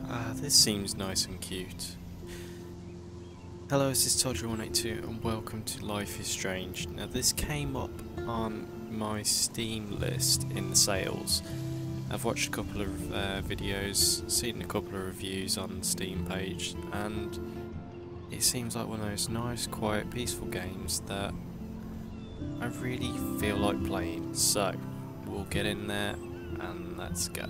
This seems nice and cute. Hello, this is Chaptor and welcome to Life is Strange. Now this came up on my Steam list in the sales. I've watched a couple of videos, seen a couple of reviews on the Steam page, and it seems like one of those nice, quiet, peaceful games that I really feel like playing. So, we'll get in there and let's go.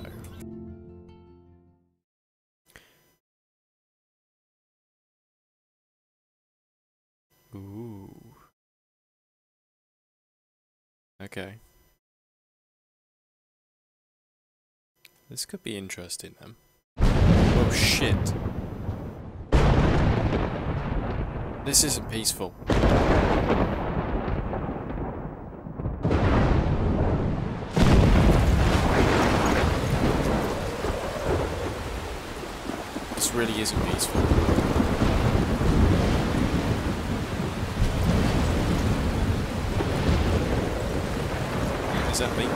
Ooh. Okay. This could be interesting then. Oh shit. This isn't peaceful. This really isn't peaceful. Is that me?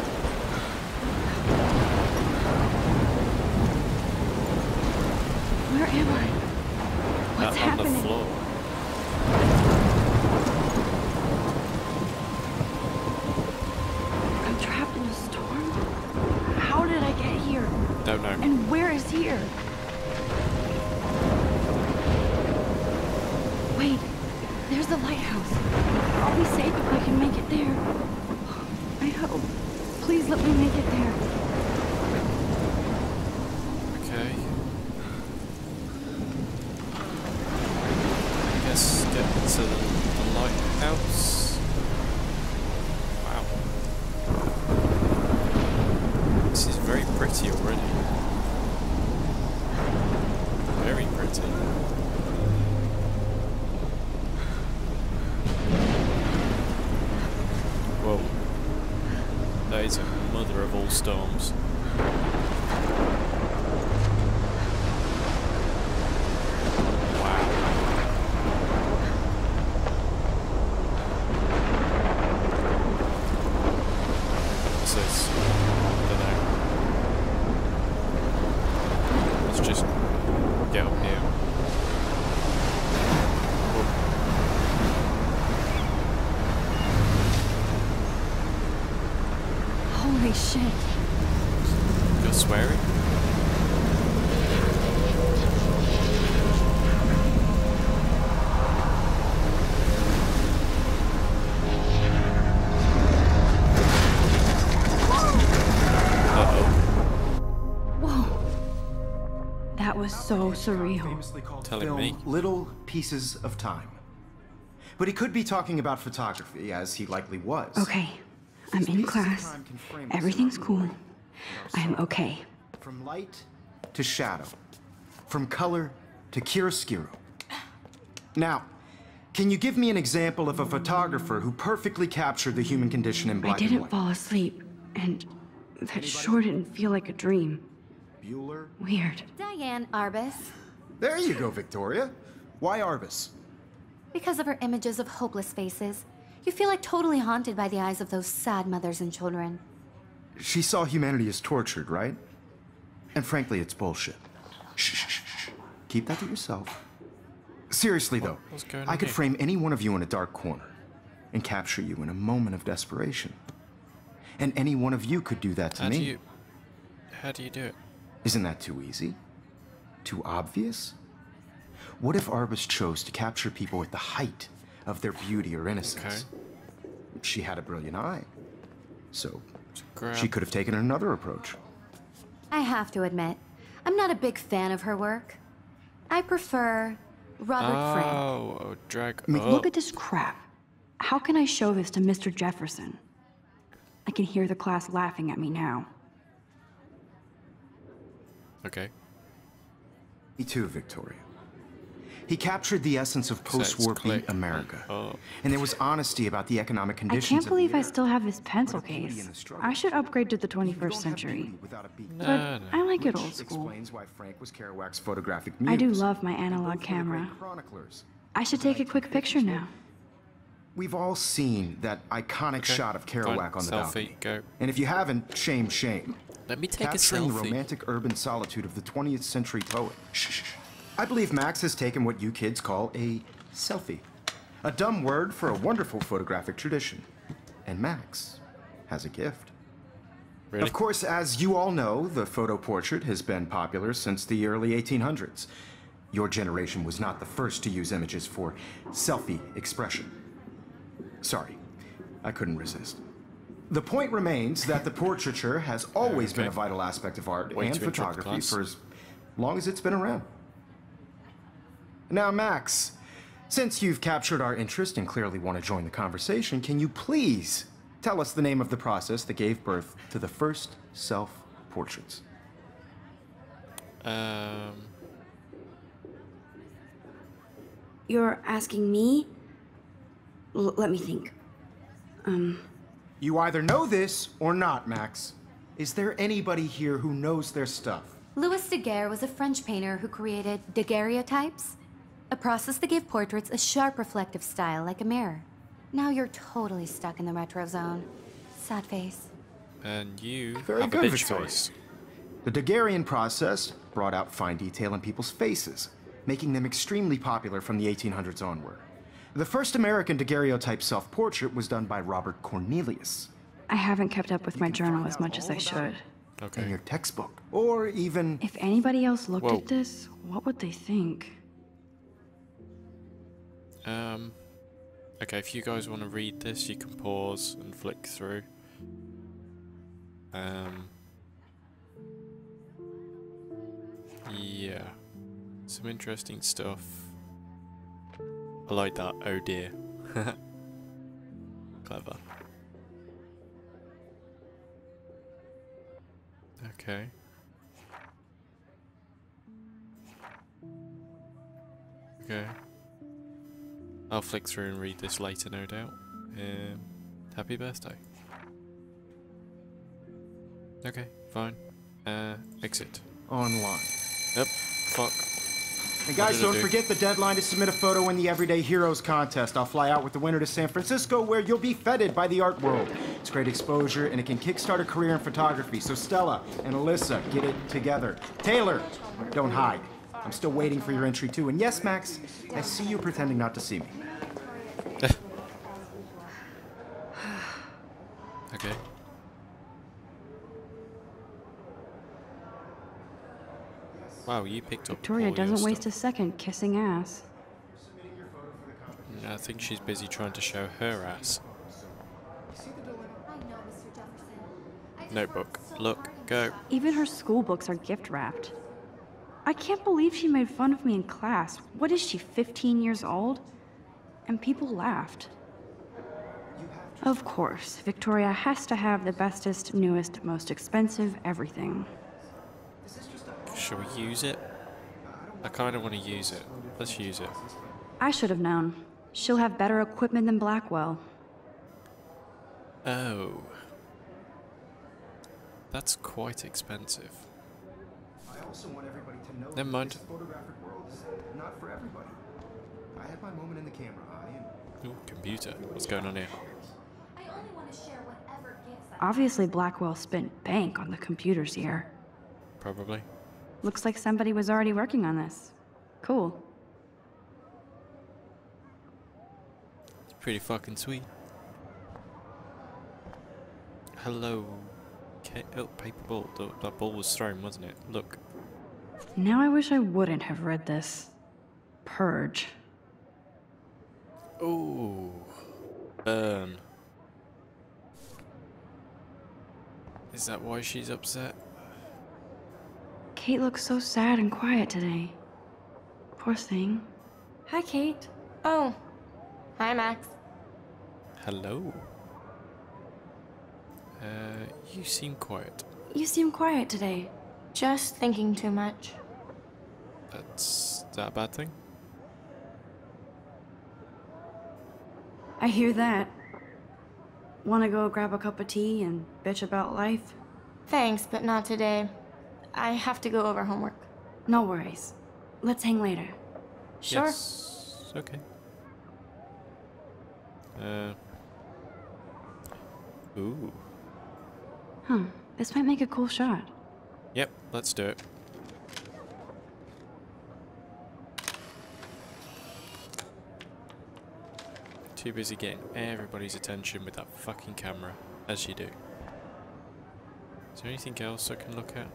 Where am I? What's happening? On the floor. I'm trapped in a storm? How did I get here? Don't know. And where is here? Wait, there's the lighthouse. I'll be safe if I can make it there. I hope. Please let me make it there. Okay. I guess get to the lighthouse. Wow. This is very pretty already. Very pretty. Whoa. That is a mother of all storms. Wow. What's this? I don't know. Let's just get up here. Holy shit. You're swearing? Whoa. That was so surreal. Famously called Telling film me. Little Pieces of Time. But he could be talking about photography, as he likely was. Okay, I'm in class. Everything's cool. I'm okay. From light to shadow. From color to chiaroscuro. Now, can you give me an example of a photographer who perfectly captured the human condition in black I and didn't white? fall asleep, and that sure didn't feel like a dream. Bueller? Weird. Diane Arbus. There you go, Victoria. Why Arbus? Because of her images of hopeless faces, you feel like totally haunted by the eyes of those sad mothers and children. She saw humanity as tortured, right? And frankly, it's bullshit. Shh, shh, shh, shh. Keep that to yourself. Seriously, though, I could frame any one of you in a dark corner and capture you in a moment of desperation. And any one of you could do that to me. How do you do it? Isn't that too easy? Too obvious? What if Arbus chose to capture people at the height of their beauty or innocence? Okay. She had a brilliant eye. So Grab. she could have taken another approach. I have to admit, I'm not a big fan of her work. I prefer Robert Frank. Oh, drag. I mean, look at this crap. How can I show this to Mr. Jefferson? I can hear the class laughing at me now. Okay. Me too, Victoria. He captured the essence of post-war beat America. And there was honesty about the economic I conditions. can't believe of the I era. still have this pencil But a beauty case. in the struggle. I should upgrade to the You don't 21st have century. beauty without a beat. But No. I like it Which old school. explains why Frank was Kerouac's photographic muse. I do love my And analog both were the great camera. chroniclers. I should take a quick picture now. we've all seen that iconic shot of Kerouac on the balcony. Go. And if you haven't, shame, shame. Let me take Capturing a the selfie. romantic urban solitude of the 20th century poet. Shh. I believe Max has taken what you kids call a selfie. A dumb word for a wonderful photographic tradition. And Max has a gift. Really? Of course, as you all know, the photo portrait has been popular since the early 1800s. Your generation was not the first to use images for selfie expression. Sorry, I couldn't resist. The point remains that the portraiture has always been a vital aspect of art and photography for as long as it's been around. Now, Max, since you've captured our interest and clearly want to join the conversation, can you please tell us the name of the process that gave birth to the first self-portraits? You're asking me? Let me think. You either know this or not, Max. Is there anybody here who knows their stuff? Louis Daguerre was a French painter who created daguerreotypes, a process that gave portraits a sharp reflective style like a mirror. Now you're totally stuck in the retro zone. Sad face. And you Very have good, a bitch Victoria. face. The Daguerrean process brought out fine detail in people's faces, making them extremely popular from the 1800s onward. The first American daguerreotype self-portrait was done by Robert Cornelius. I haven't kept up with my journal as much as I should. In your textbook, or even... If anybody else looked at this, what would they think? Okay, if you guys want to read this, you can pause and flick through. Yeah. Some interesting stuff. I like that, oh dear. Clever. Okay. Okay. I'll flick through and read this later, no doubt. Happy birthday. Okay, fine. Exit. Online. Yep, fuck. And guys, don't forget the deadline to submit a photo in the Everyday Heroes contest. I'll fly out with the winner to San Francisco, where you'll be feted by the art world. It's great exposure, and it can kickstart a career in photography. So Stella and Alyssa, get it together. Taylor, don't hide. I'm still waiting for your entry, too. And yes, Max, I see you pretending not to see me. Okay. Wow, you picked up Victoria all your doesn't waste a stuff. second kissing ass. I think she's busy trying to show her ass. Notebook. Look. Go. Even her school books are gift wrapped. I can't believe she made fun of me in class. What is she, 15 years old? And people laughed. Of course, Victoria has to have the bestest, newest, most expensive everything. Shall we use it? I kind of want to use it. Let's use it. I should have known. She'll have better equipment than Blackwell. Oh. That's quite expensive. I also want everybody to know Never mind. this photographic world is not for everybody. I had my moment in the camera eye and... Ooh, computer. What's going on here? Obviously, Blackwell spent bank on the computers here. Probably. Looks like somebody was already working on this. Cool. It's pretty fucking sweet. Hello. Okay. Oh, paper ball. That ball was thrown, wasn't it? Look. Now I wish I wouldn't have read this. Purge. Ooh. Burn. Is that why she's upset? Kate looks so sad and quiet today. Poor thing. Hi, Kate. Oh. Hi, Max. Hello. You seem quiet. You seem quiet today. Just thinking too much. Is that a bad thing? I hear that. Wanna go grab a cup of tea and bitch about life? Thanks, but not today. I have to go over homework. No worries. Let's hang later. Sure. Yes. Okay. Ooh. Huh, this might make a cool shot. Yep, let's do it. Too busy getting everybody's attention with that fucking camera, as you do. Is there anything else I can look at?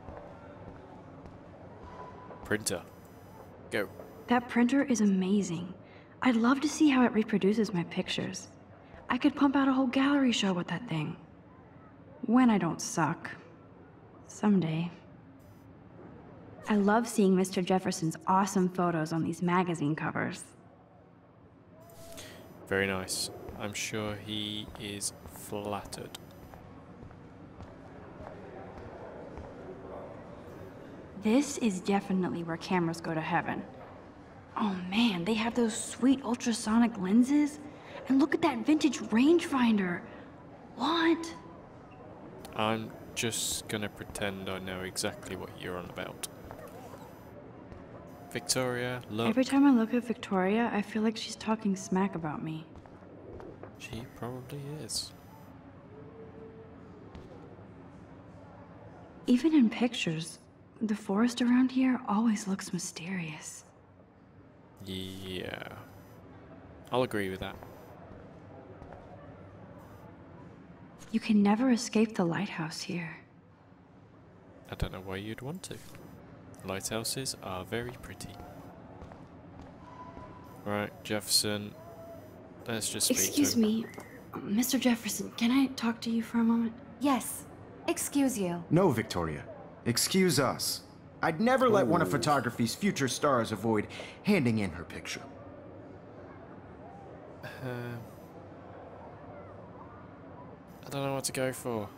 Printer. Go. That printer is amazing. I'd love to see how it reproduces my pictures. I could pump out a whole gallery show with that thing. When I don't suck. Someday. I love seeing Mr. Jefferson's awesome photos on these magazine covers. Very nice. I'm sure he is flattered. This is definitely where cameras go to heaven. Oh man, they have those sweet ultrasonic lenses. And look at that vintage rangefinder. What? I'm just gonna pretend I know exactly what you're on about. Victoria, look. Every time I look at Victoria, I feel like she's talking smack about me. She probably is. Even in pictures, the forest around here always looks mysterious. Yeah. I'll agree with that. You can never escape the lighthouse here. I don't know why you'd want to. Lighthouses are very pretty. Right, Jefferson. Let's just speak to him. Excuse me, Mr. Jefferson, can I talk to you for a moment? Yes. Excuse you. No, Victoria. Excuse us. I'd never let one of photography's future stars avoid handing in her picture. I don't know what to go for.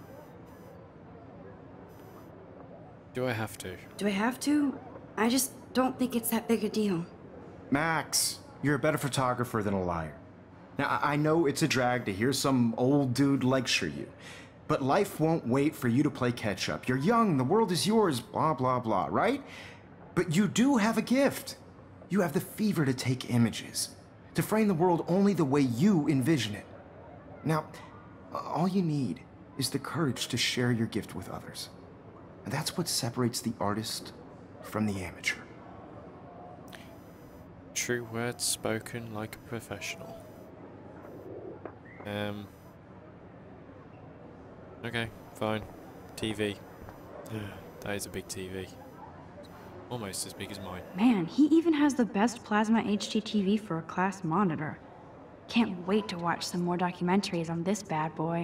Do I have to? Do I have to? I just don't think it's that big a deal. Max, you're a better photographer than a liar. Now, I know it's a drag to hear some old dude lecture you, but life won't wait for you to play catch-up. You're young, the world is yours, blah, blah, blah, right? But you do have a gift. You have the fever to take images, to frame the world only the way you envision it. Now, all you need is the courage to share your gift with others. And that's what separates the artist from the amateur. True words spoken like a professional. Okay, fine. TV. That is a big TV. Almost as big as mine. Man, he even has the best plasma HDTV for a class monitor. Can't wait to watch some more documentaries on this bad boy.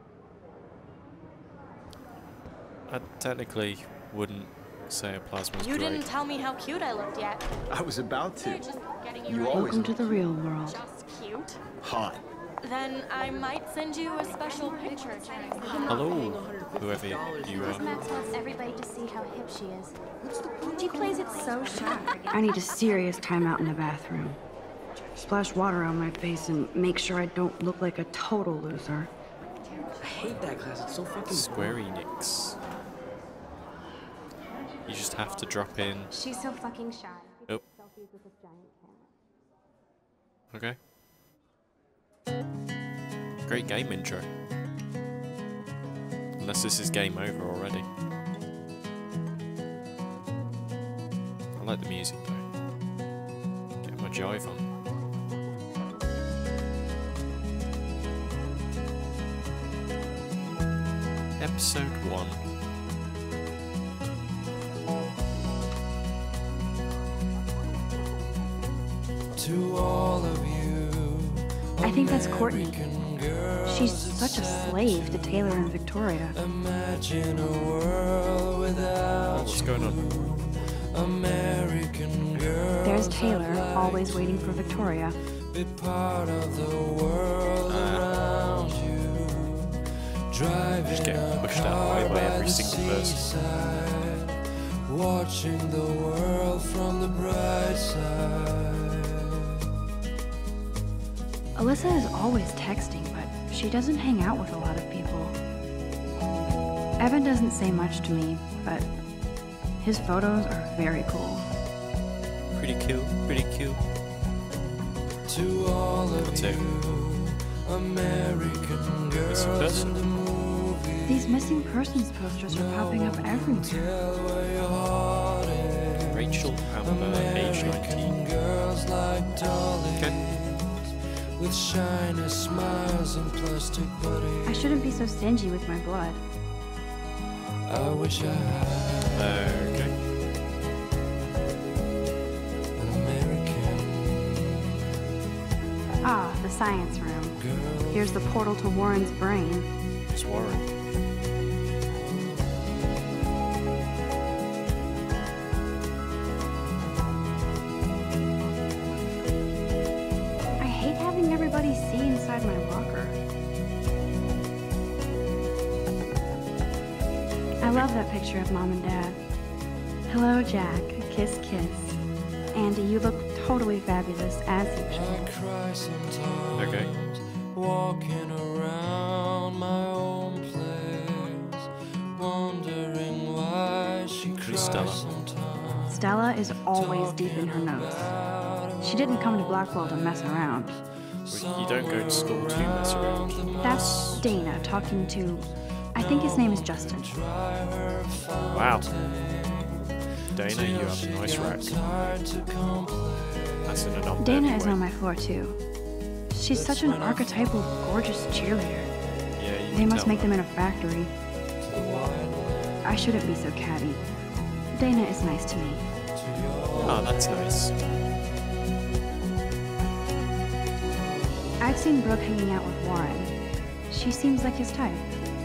I technically wouldn't say a plasma's You great. didn't tell me how cute I looked yet. I was about to. They're just getting you You ready. always Welcome to the real world. Just cute. hot. Then I might send you a special picture. Hello, whoever you are. Max wants everybody to see how hip she is. She plays it so shy. I need a serious timeout in the bathroom. Splash water on my face and make sure I don't look like a total loser. I hate that class, it's so fucking Square Enix. You just have to drop in. She's so fucking shy. Oh. Selfies with this giant camera. Okay. Great game intro. Unless this is game over already. I like the music though. Get my jive on. Episode 1. To all of you, I think that's Courtney. She's such a slave to Taylor and Victoria. imagine a world without What's going on? American girl. There's Taylor, always waiting for Victoria. Be part of the world around you. Driving Just getting a pushed out of the way by car every the single person. seaside, watching the world from the bright side. Alyssa is always texting, but she doesn't hang out with a lot of people. Evan doesn't say much to me, but his photos are very cool. Pretty cute, pretty cute. To all of That's it. you, American girls in the movies. These missing persons posters are popping up everywhere. Rachel Amber, age 19. Girls like Okay. with shiny smiles and plastic bodies. I shouldn't be so stingy with my blood. I wish I had Okay. an American Ah, the science room. girl. Here's the portal to Warren's brain. It's Warren. I hate having everybody see inside my locker. I love that picture of Mom and Dad. Hello, Jack. Kiss, kiss. Andy, you look totally fabulous, as usual. I cry sometimes. Okay. Walking around my own place, wondering why she cries Stella? sometimes. Stella is always deep in her notes. She didn't come to Blackwell to mess around. Well, you don't go to school to mess around. That's Dana talking to... I think his name is Justin. Wow. Dana, you have a nice rack. That's in an unfair Dana is way. on my floor, too. She's such an archetypal, gorgeous cheerleader. Yeah, you They can must tell make that. them in a factory. I shouldn't be so catty. Dana is nice to me. Oh, that's nice. I've seen Brooke hanging out with Warren. She seems like his type.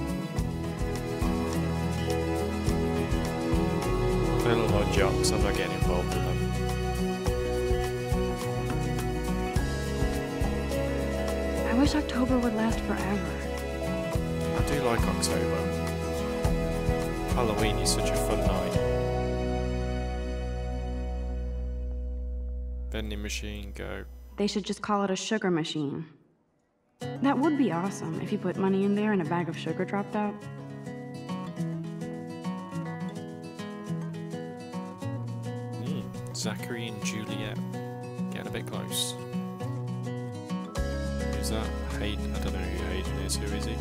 They're a lot of jocks, I'm not getting involved with them. I wish October would last forever. I do like October. Halloween is such a fun night. Vending machine, go. They should just call it a sugar machine. That would be awesome if you put money in there and a bag of sugar dropped out. Zachary and Juliet. Getting a bit close. Who's that? Hayden? I don't know who Hayden is. Who is he?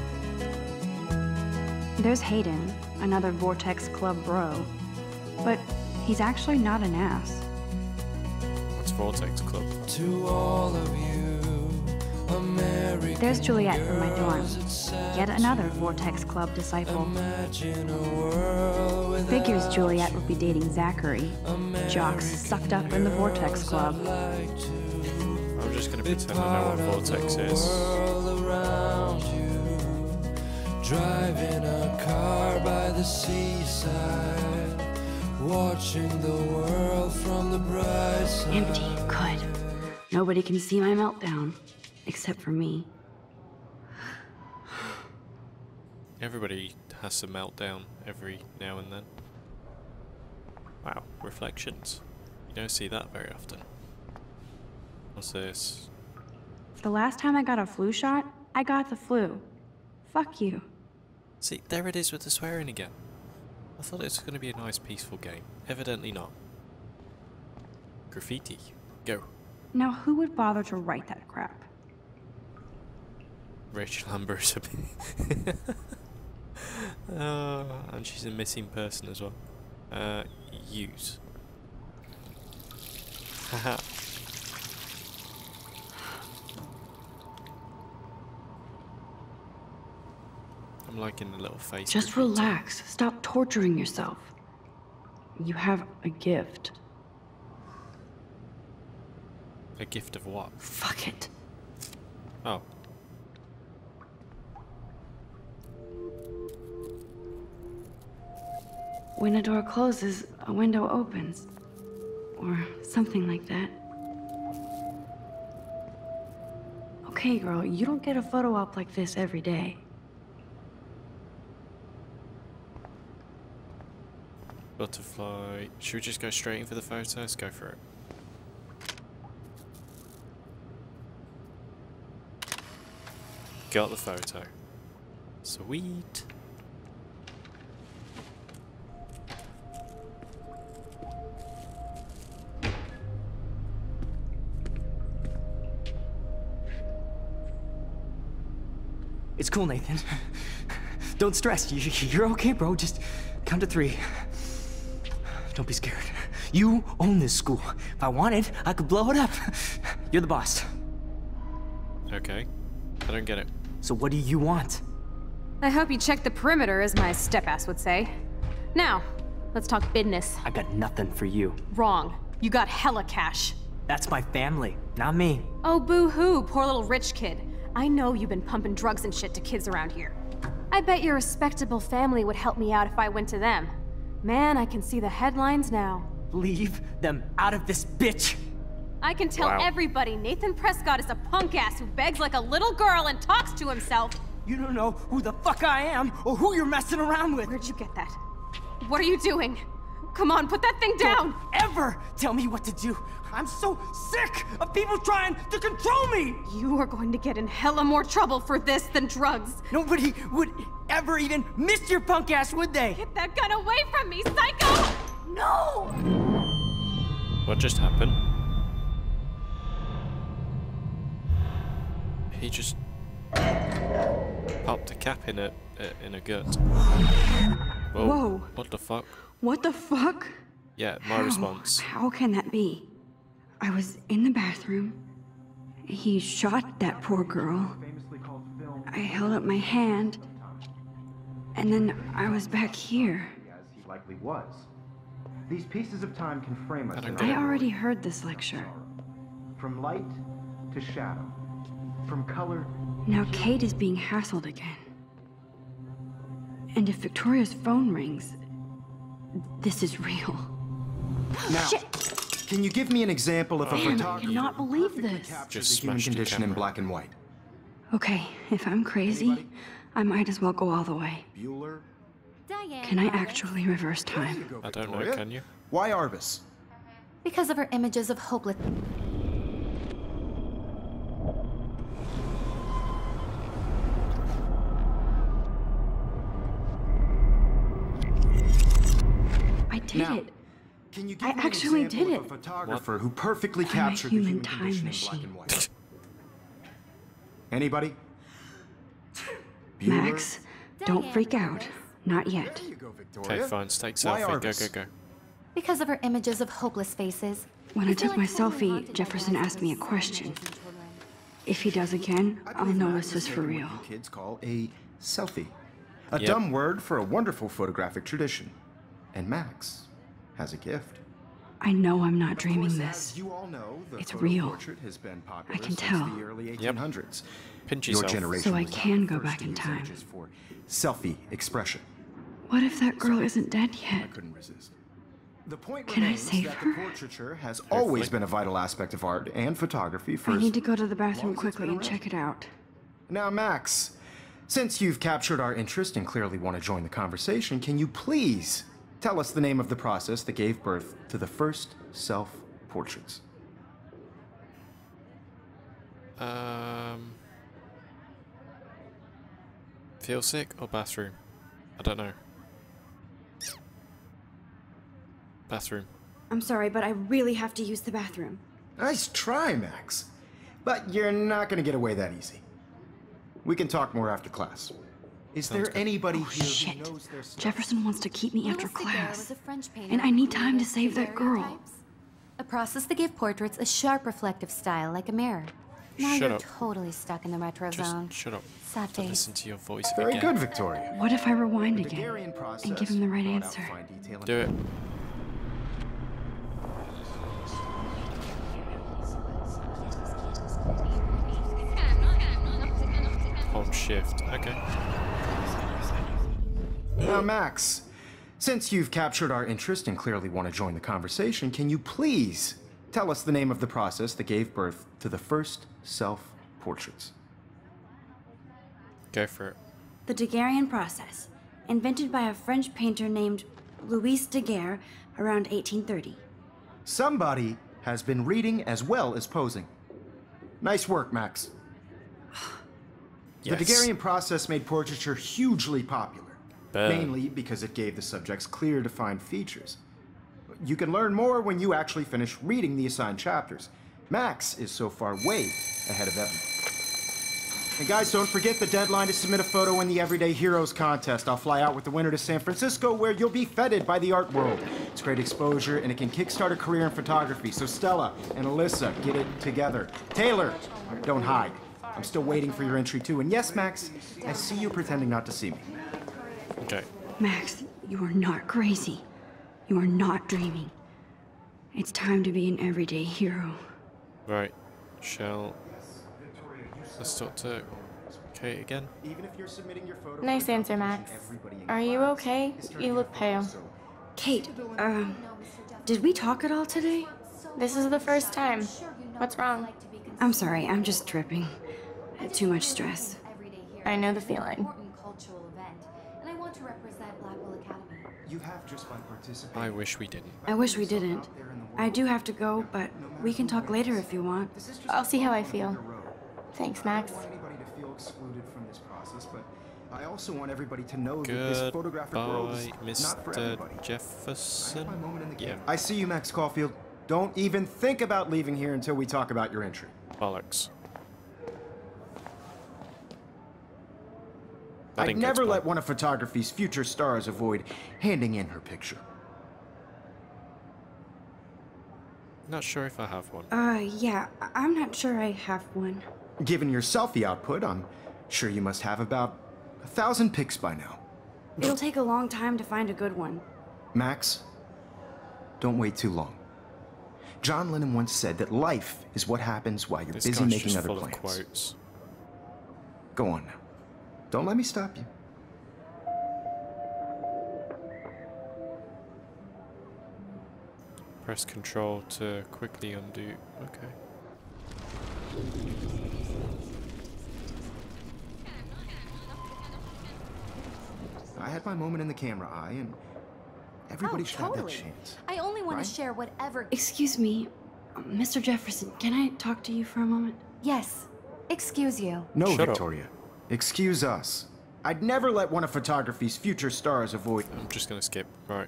There's Hayden, another Vortex Club bro. But he's actually not an ass. What's Vortex Club? To all of you, American There's Juliet from my dorm. girls, it's Yet another Vortex Club disciple. imagine a world without Figures Juliet would be dating Zachary. Jocks sucked up in the Vortex Club. I'm just gonna pretend I know what Vortex is. world around you. Driving a car by the seaside, watching the world from the bright side. Empty. Good. Nobody can see my meltdown. Except for me. Everybody has a meltdown every now and then. Wow, reflections. You don't see that very often. What's this? The last time I got a flu shot, I got the flu. Fuck you. See, there it is with the swearing again. I thought it was going to be a nice peaceful game. Evidently not. Graffiti. Go. Now who would bother to write that crap? Rachel Amber is a bit... and she's a missing person as well. Use. Haha. I'm liking the little face. Just graffiti. relax. Stop torturing yourself. You have a gift. A gift of what? Fuck it. Oh. When a door closes, a window opens. Or something like that. Okay, girl, you don't get a photo op like this every day. Butterfly. Should we just go straight in for the photo? Let's go for it. Got the photo. Sweet. It's cool, Nathan. Don't stress. You're okay, bro. Just count to 3. Don't be scared. You own this school. If I wanted, I could blow it up. You're the boss. Okay. I don't get it. So what do you want? I hope you checked the perimeter, as my step-ass would say. Now, let's talk business. I got nothing for you. Wrong. You got hella cash. That's my family, not me. Oh, boo-hoo, poor little rich kid. I know you've been pumping drugs and shit to kids around here. I bet your respectable family would help me out if I went to them. Man, I can see the headlines now. Leave them out of this bitch! I can tell everybody Nathan Prescott is a punk ass who begs like a little girl and talks to himself. You don't know who the fuck I am or who you're messing around with. Where'd you get that? What are you doing? Come on, put that thing down! Don't ever tell me what to do! I'm so sick of people trying to control me! You are going to get in hella more trouble for this than drugs. Nobody would ever even miss your punk ass, would they? Get that gun away from me, psycho! No! What just happened? He just popped a cap in a gut. Whoa. What the fuck? What the fuck? Yeah, my response. How can that be? I was in the bathroom. He shot that poor girl. I held up my hand. And then I was back here. As he likely was. These pieces of time can frame us. I already heard this lecture. From light to shadow. From color. Now Kate is being hassled again. And if Victoria's phone rings, this is real. Now, can you give me an example of a Damn, I photographer cannot believe this. Just the human smashed the condition in camera. black and white? Okay, if I'm crazy, I might as well go all the way. Bueller? Diane. Can I Arbus. actually reverse time? I don't know, Victoria? can you? Why Arbus? Because of her images of hopeless. I did Now, it. Can you give I me an actually example did of it. a photographer who perfectly I'm a captured the human human time condition in machine. black and white? Anybody? Max, don't Diane freak out. Arbus. Not yet. There you go, Victoria. Okay, fine. Take Why selfie. Go, Arbus? go, go. Because of her images of hopeless faces. When I feel took my totally selfie, haunted by Jefferson the eyes asked of me a those question. amazing children. If he does again, I I'll believe know Max this is for making real. what you kids call a selfie. A Yep. dumb word for a wonderful photographic tradition. And Max has a gift. I know I'm not Of dreaming course, this. as you all know, the It's photo real. portrait has been popular I can since tell. the early 1800s. Pinch Your yourself. generation So I was not can the go first back to in use time. images for selfie expression. What if that girl isn't dead I yet? couldn't resist. The point Can I remains save that her? the portraiture has always been a vital aspect of art and photography for I as need to go to the bathroom long as it's quickly been and check it out. Now, Max, since you've captured our interest and clearly want to join the conversation, can you please tell us the name of the process that gave birth to the first self-portraits? Feel sick or bathroom? I don't know. Bathroom. I'm sorry, but I really have to use the bathroom. Nice try, Max. But you're not going to get away that easy. We can talk more after class. Is Sounds there good. anybody Oh, here shit. who knows their stuff? Jefferson wants to keep me after Louis Daguerre class. was a French painter And I need who time to created save that girl. daguerreotypes, a process that gave portraits a sharp reflective style like a mirror. Now Shut you're up. totally stuck in the retro zone. Just shut up. Sad To face. listen to your voice Very again. good, Victoria. What if I rewind The again Daguerrean process and give him the right brought out answer? fine detail and Do it. Hold shift. Okay. Now, Max, since you've captured our interest and clearly want to join the conversation, can you please tell us the name of the process that gave birth to the first self-portraits? Go for it. The Daguerrean process, invented by a French painter named Louis Daguerre around 1830. Somebody has been reading as well as posing. Nice work, Max. Yes. The Daguerrean process made portraiture hugely popular, Burn. mainly because it gave the subjects clear, defined features. You can learn more when you actually finish reading the assigned chapters. Max is so far way ahead of everyone. And guys, don't forget the deadline to submit a photo in the Everyday Heroes contest. I'll fly out with the winner to San Francisco, where you'll be feted by the art world. It's great exposure, and it can kickstart a career in photography. So Stella and Alyssa, get it together. Taylor, don't hide. I'm still waiting for your entry too. And yes, Max, I see you pretending not to see me. Okay. Max, you are not crazy. You are not dreaming. It's time to be an everyday hero. Right. Let's talk to Kate again. Nice answer, Max. Are you okay? You look pale. Kate, did we talk at all today? This is the first time. What's wrong? I'm sorry, I'm just tripping. I had too much stress. I know the feeling. I wish we didn't. I wish we didn't. I do have to go, but we can talk later if you want. I'll see how I feel. Thanks, Max. I also want everybody to know that this photographic world is not for everybody. Mr. Jefferson? Yeah. I see you, Max Caulfield. Don't even think about leaving here until we talk about your entry. Bollocks. I'd never let one of photography's future stars avoid handing in her picture. Not sure if I have one. Yeah, I'm not sure I have one. Given your selfie output, I'm sure you must have about 1,000 pics by now. It'll take a long time to find a good one. Max, don't wait too long. John Lennon once said that life is what happens while you're busy making other plans. Quotes. Go on now. Don't let me stop you. Press Control to quickly undo. Okay. I had my moment in the camera eye, and everybody should have that chance. I only want to share whatever. Excuse me, Mr. Jefferson, can I talk to you for a moment? Yes. Excuse you. No, Shut Victoria. Excuse us. I'd never let one of photography's future stars avoid. I'm just gonna skip. Right.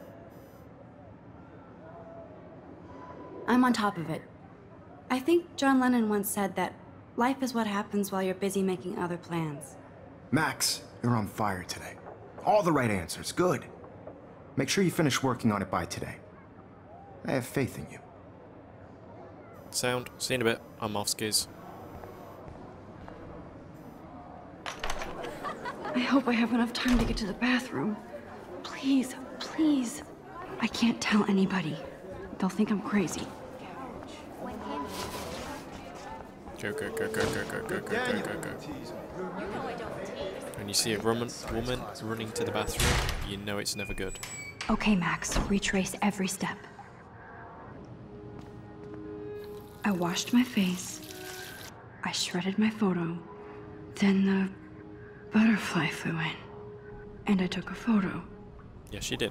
I'm on top of it. I think John Lennon once said that life is what happens while you're busy making other plans. Max, you're on fire today. All the right answers. Good. Make sure you finish working on it by today. I have faith in you. Sound. See you in a bit. I'm off skis. I hope I have enough time to get to the bathroom. Please, please. I can't tell anybody. They'll think I'm crazy. Go, go, go, go, go, go, go, go, go, go, go. When you see a woman running to the bathroom, you know it's never good. Okay, Max, retrace every step. I washed my face. I shredded my photo. Then the butterfly flew in. And I took a photo. Yes, she did.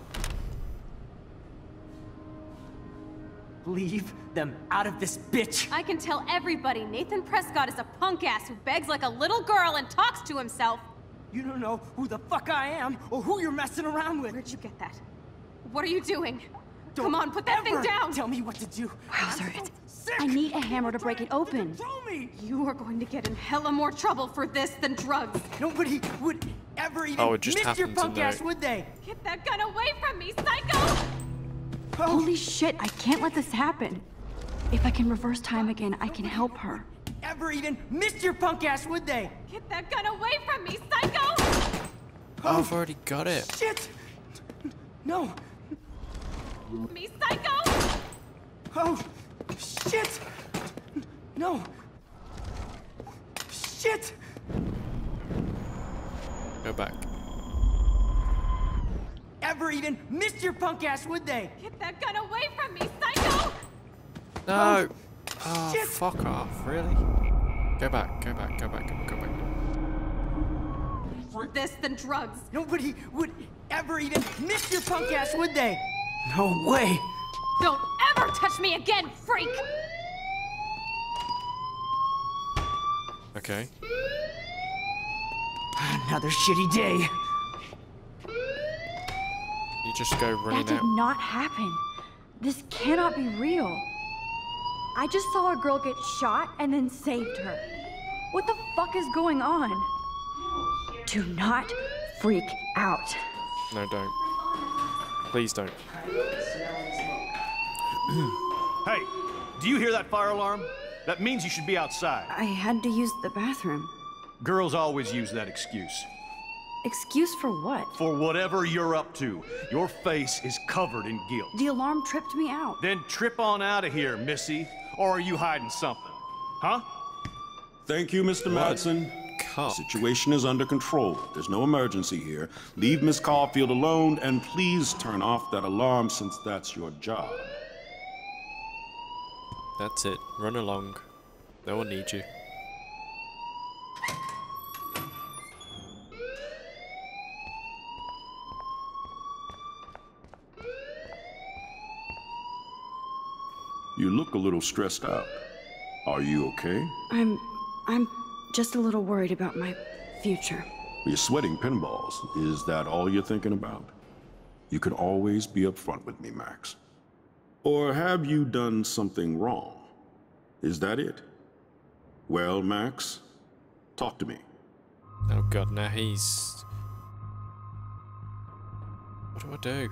Leave them out of this, bitch! I can tell everybody Nathan Prescott is a punk ass who begs like a little girl and talks to himself. You don't know who the fuck I am or who you're messing around with. Where'd you get that? What are you doing? Come on, put that thing down! Tell me what to do. Wowzer, I need a hammer to break it open. You are going to get in hella more trouble for this than drugs. Nobody would ever even miss your punk ass, would they? Get that gun away from me, psycho! Holy shit, I can't let this happen. If I can reverse time again, I can help her. Ever even miss your punk ass, would they? Get that gun away from me, psycho! Oh, I've already got it. Shit! No. Me, psycho! Oh, shit! No. Shit! Go back. Ever even miss your punk ass, would they? Get that gun away from me, psycho! No! Oh, fuck off, really? Go back, go back, go back, go back. For this than drugs. Nobody would ever even miss your punk ass, would they? No way! Don't ever touch me again, freak! Okay. Another shitty day. You just go running That out. did not happen. This cannot be real. I just saw a girl get shot and then saved her. What the fuck is going on? Do not freak out. No, don't. Please don't. Hey, do you hear that fire alarm? That means you should be outside. I had to use the bathroom. Girls always use that excuse. Excuse for what? For whatever you're up to. Your face is covered in guilt. The alarm tripped me out. Then trip on out of here, Missy. Or are you hiding something? Huh? Thank you, Mr. Madsen. The situation is under control. There's no emergency here. Leave Miss Caulfield alone, and please turn off that alarm since that's your job. That's it. Run along. They will need you. You look a little stressed out. Are you okay? I'm just a little worried about my future. You're sweating pinballs. Is that all you're thinking about? You can always be upfront with me, Max. Or have you done something wrong? Is that it? Well, Max, talk to me. Oh god, now he's... What do I do?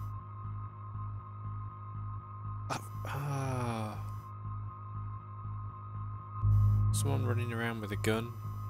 Someone running around with a gun.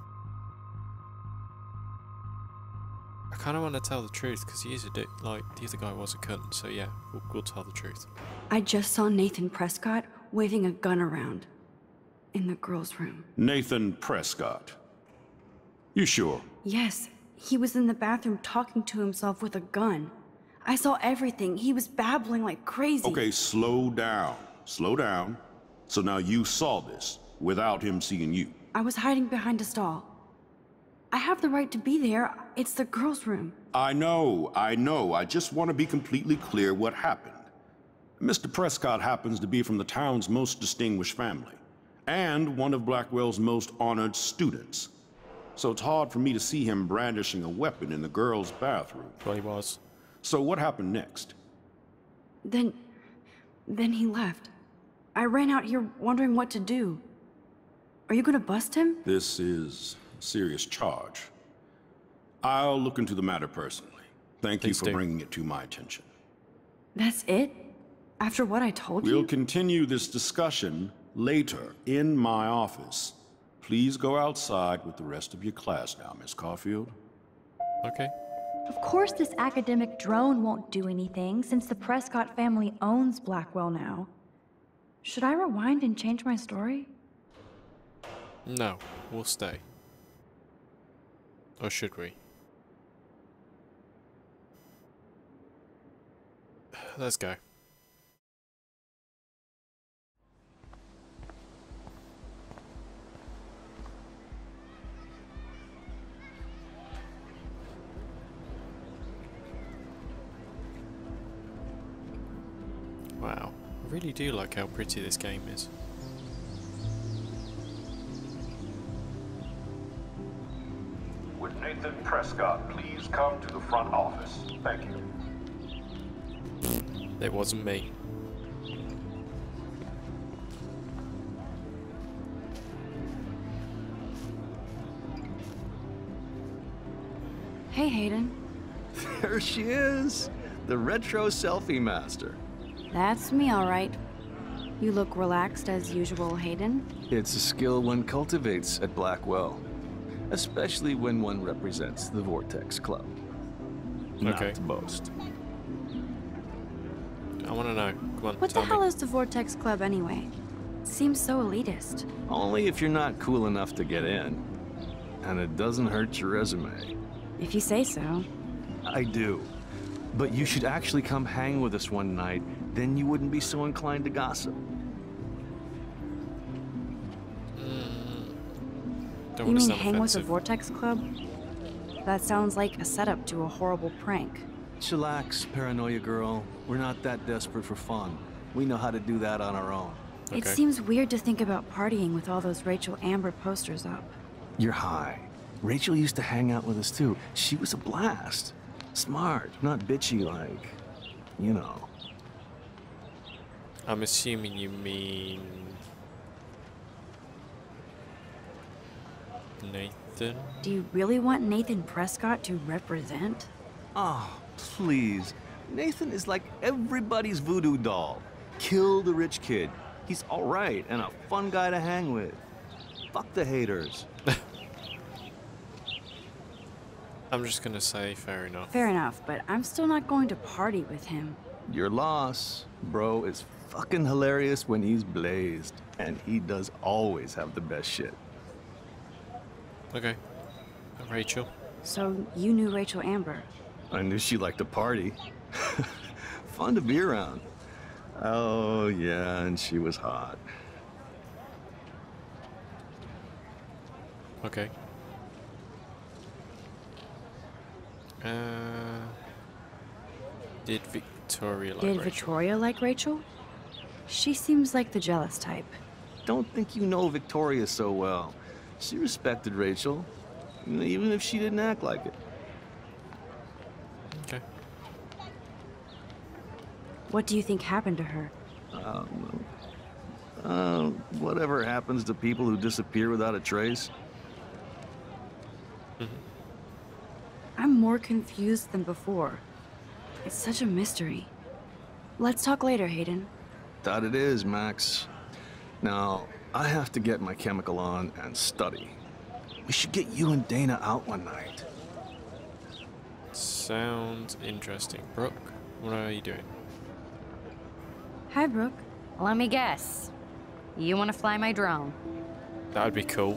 I kind of want to tell the truth because he is a dick. Like, the other guy was a cunt, so yeah, we'll tell the truth. I just saw Nathan Prescott waving a gun around in the girls' room. Nathan Prescott. You sure? Yes, he was in the bathroom talking to himself with a gun. I saw everything. He was babbling like crazy. Okay, slow down. Slow down. So now you saw this without him seeing you. I was hiding behind a stall. I have the right to be there. It's the girls' room. I know. I just want to be completely clear what happened. Mr. Prescott happens to be from the town's most distinguished family, and one of Blackwell's most honored students. So it's hard for me to see him brandishing a weapon in the girls' bathroom. Well, he was. So what happened next? Then he left. I ran out here wondering what to do. Are you gonna bust him? This is a serious charge. I'll look into the matter personally. Thank you for bringing it to my attention. That's it? After what I told you? We'll continue this discussion later in my office. Please go outside with the rest of your class now, Miss Caulfield. Okay. Of course this academic drone won't do anything, since the Prescott family owns Blackwell now. Should I rewind and change my story? No, we'll stay. Or should we? Let's go. Wow, I really do like how pretty this game is. Would Nathan Prescott please come to the front office? Thank you. It wasn't me. Hey, Hayden. There she is, the retro selfie master. That's me, all right. You look relaxed as usual, Hayden. It's a skill one cultivates at Blackwell, especially when one represents the Vortex Club. Not to boast. I want to know. Come on, what the hell is the Vortex Club anyway? It seems so elitist. Only if you're not cool enough to get in. And it doesn't hurt your resume. If you say so. I do. But you should actually come hang with us one night, then you wouldn't be so inclined to gossip. You mean hang with the Vortex Club? That sounds like a setup to a horrible prank. Chillax, paranoia girl. We're not that desperate for fun. We know how to do that on our own. Okay. It seems weird to think about partying with all those Rachel Amber posters up. You're high. Rachel used to hang out with us too. She was a blast. Smart, not bitchy like, you know. I'm assuming you mean... Nathan. Do you really want Nathan Prescott to represent? Oh, please. Nathan is like everybody's voodoo doll. Kill the rich kid. He's all right and a fun guy to hang with. Fuck the haters. I'm just gonna say fair enough. Fair enough, but I'm still not going to party with him. Your loss. Bro is fucking hilarious when he's blazed. And he does always have the best shit. Okay. Rachel. So you knew Rachel Amber? I knew she liked to party. Fun to be around. Oh, yeah, and she was hot. Okay. Did Victoria like Rachel? Did Victoria like Rachel? She seems like the jealous type. Don't think you know Victoria so well. She respected Rachel, even if she didn't act like it. Okay. What do you think happened to her? Whatever happens to people who disappear without a trace. I'm more confused than before. It's such a mystery. Let's talk later, Hayden. That it is, Max. Now, I have to get my chemical on and study. We should get you and Dana out one night. Sounds interesting. Brooke, what are you doing? Hi, Brooke. Let me guess. You want to fly my drone? That would be cool.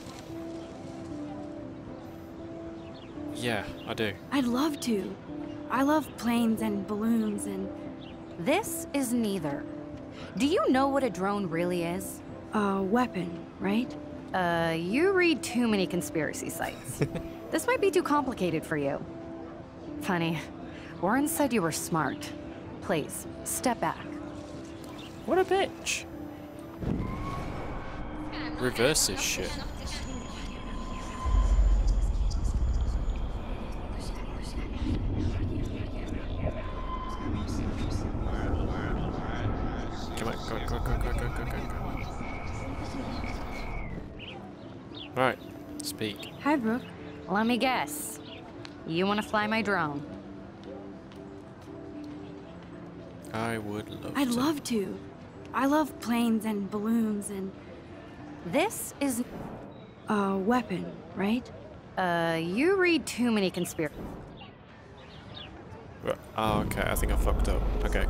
Yeah, I do. I'd love to. I love planes and balloons and... This is neither. Do you know what a drone really is? A weapon, right? You read too many conspiracy sites. This might be too complicated for you. Funny. Warren said you were smart. Please, step back. What a bitch. Reverse this shit. Come on, go. Alright, speak. Hi, Brooke. Let me guess. You want to fly my drone? I would love I'd love to. I love planes and balloons and... This is... A weapon, right? You read too many conspiracy... Oh, okay, I think I fucked up. Okay.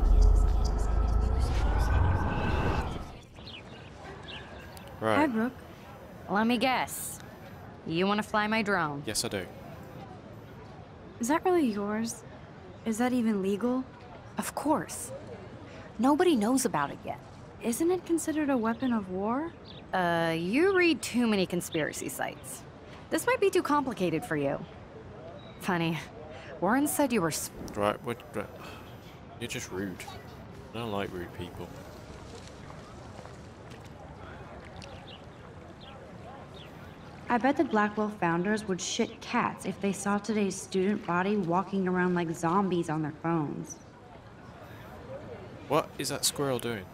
Right. Hi, Brooke. Let me guess. You want to fly my drone? Yes, I do. Is that really yours? Is that even legal? Of course. Nobody knows about it yet. Isn't it considered a weapon of war? You read too many conspiracy sites. This might be too complicated for you. Funny. Warren said you were... Right, you're just rude. I don't like rude people. I bet the Blackwell founders would shit cats if they saw today's student body walking around like zombies on their phones. What is that squirrel doing?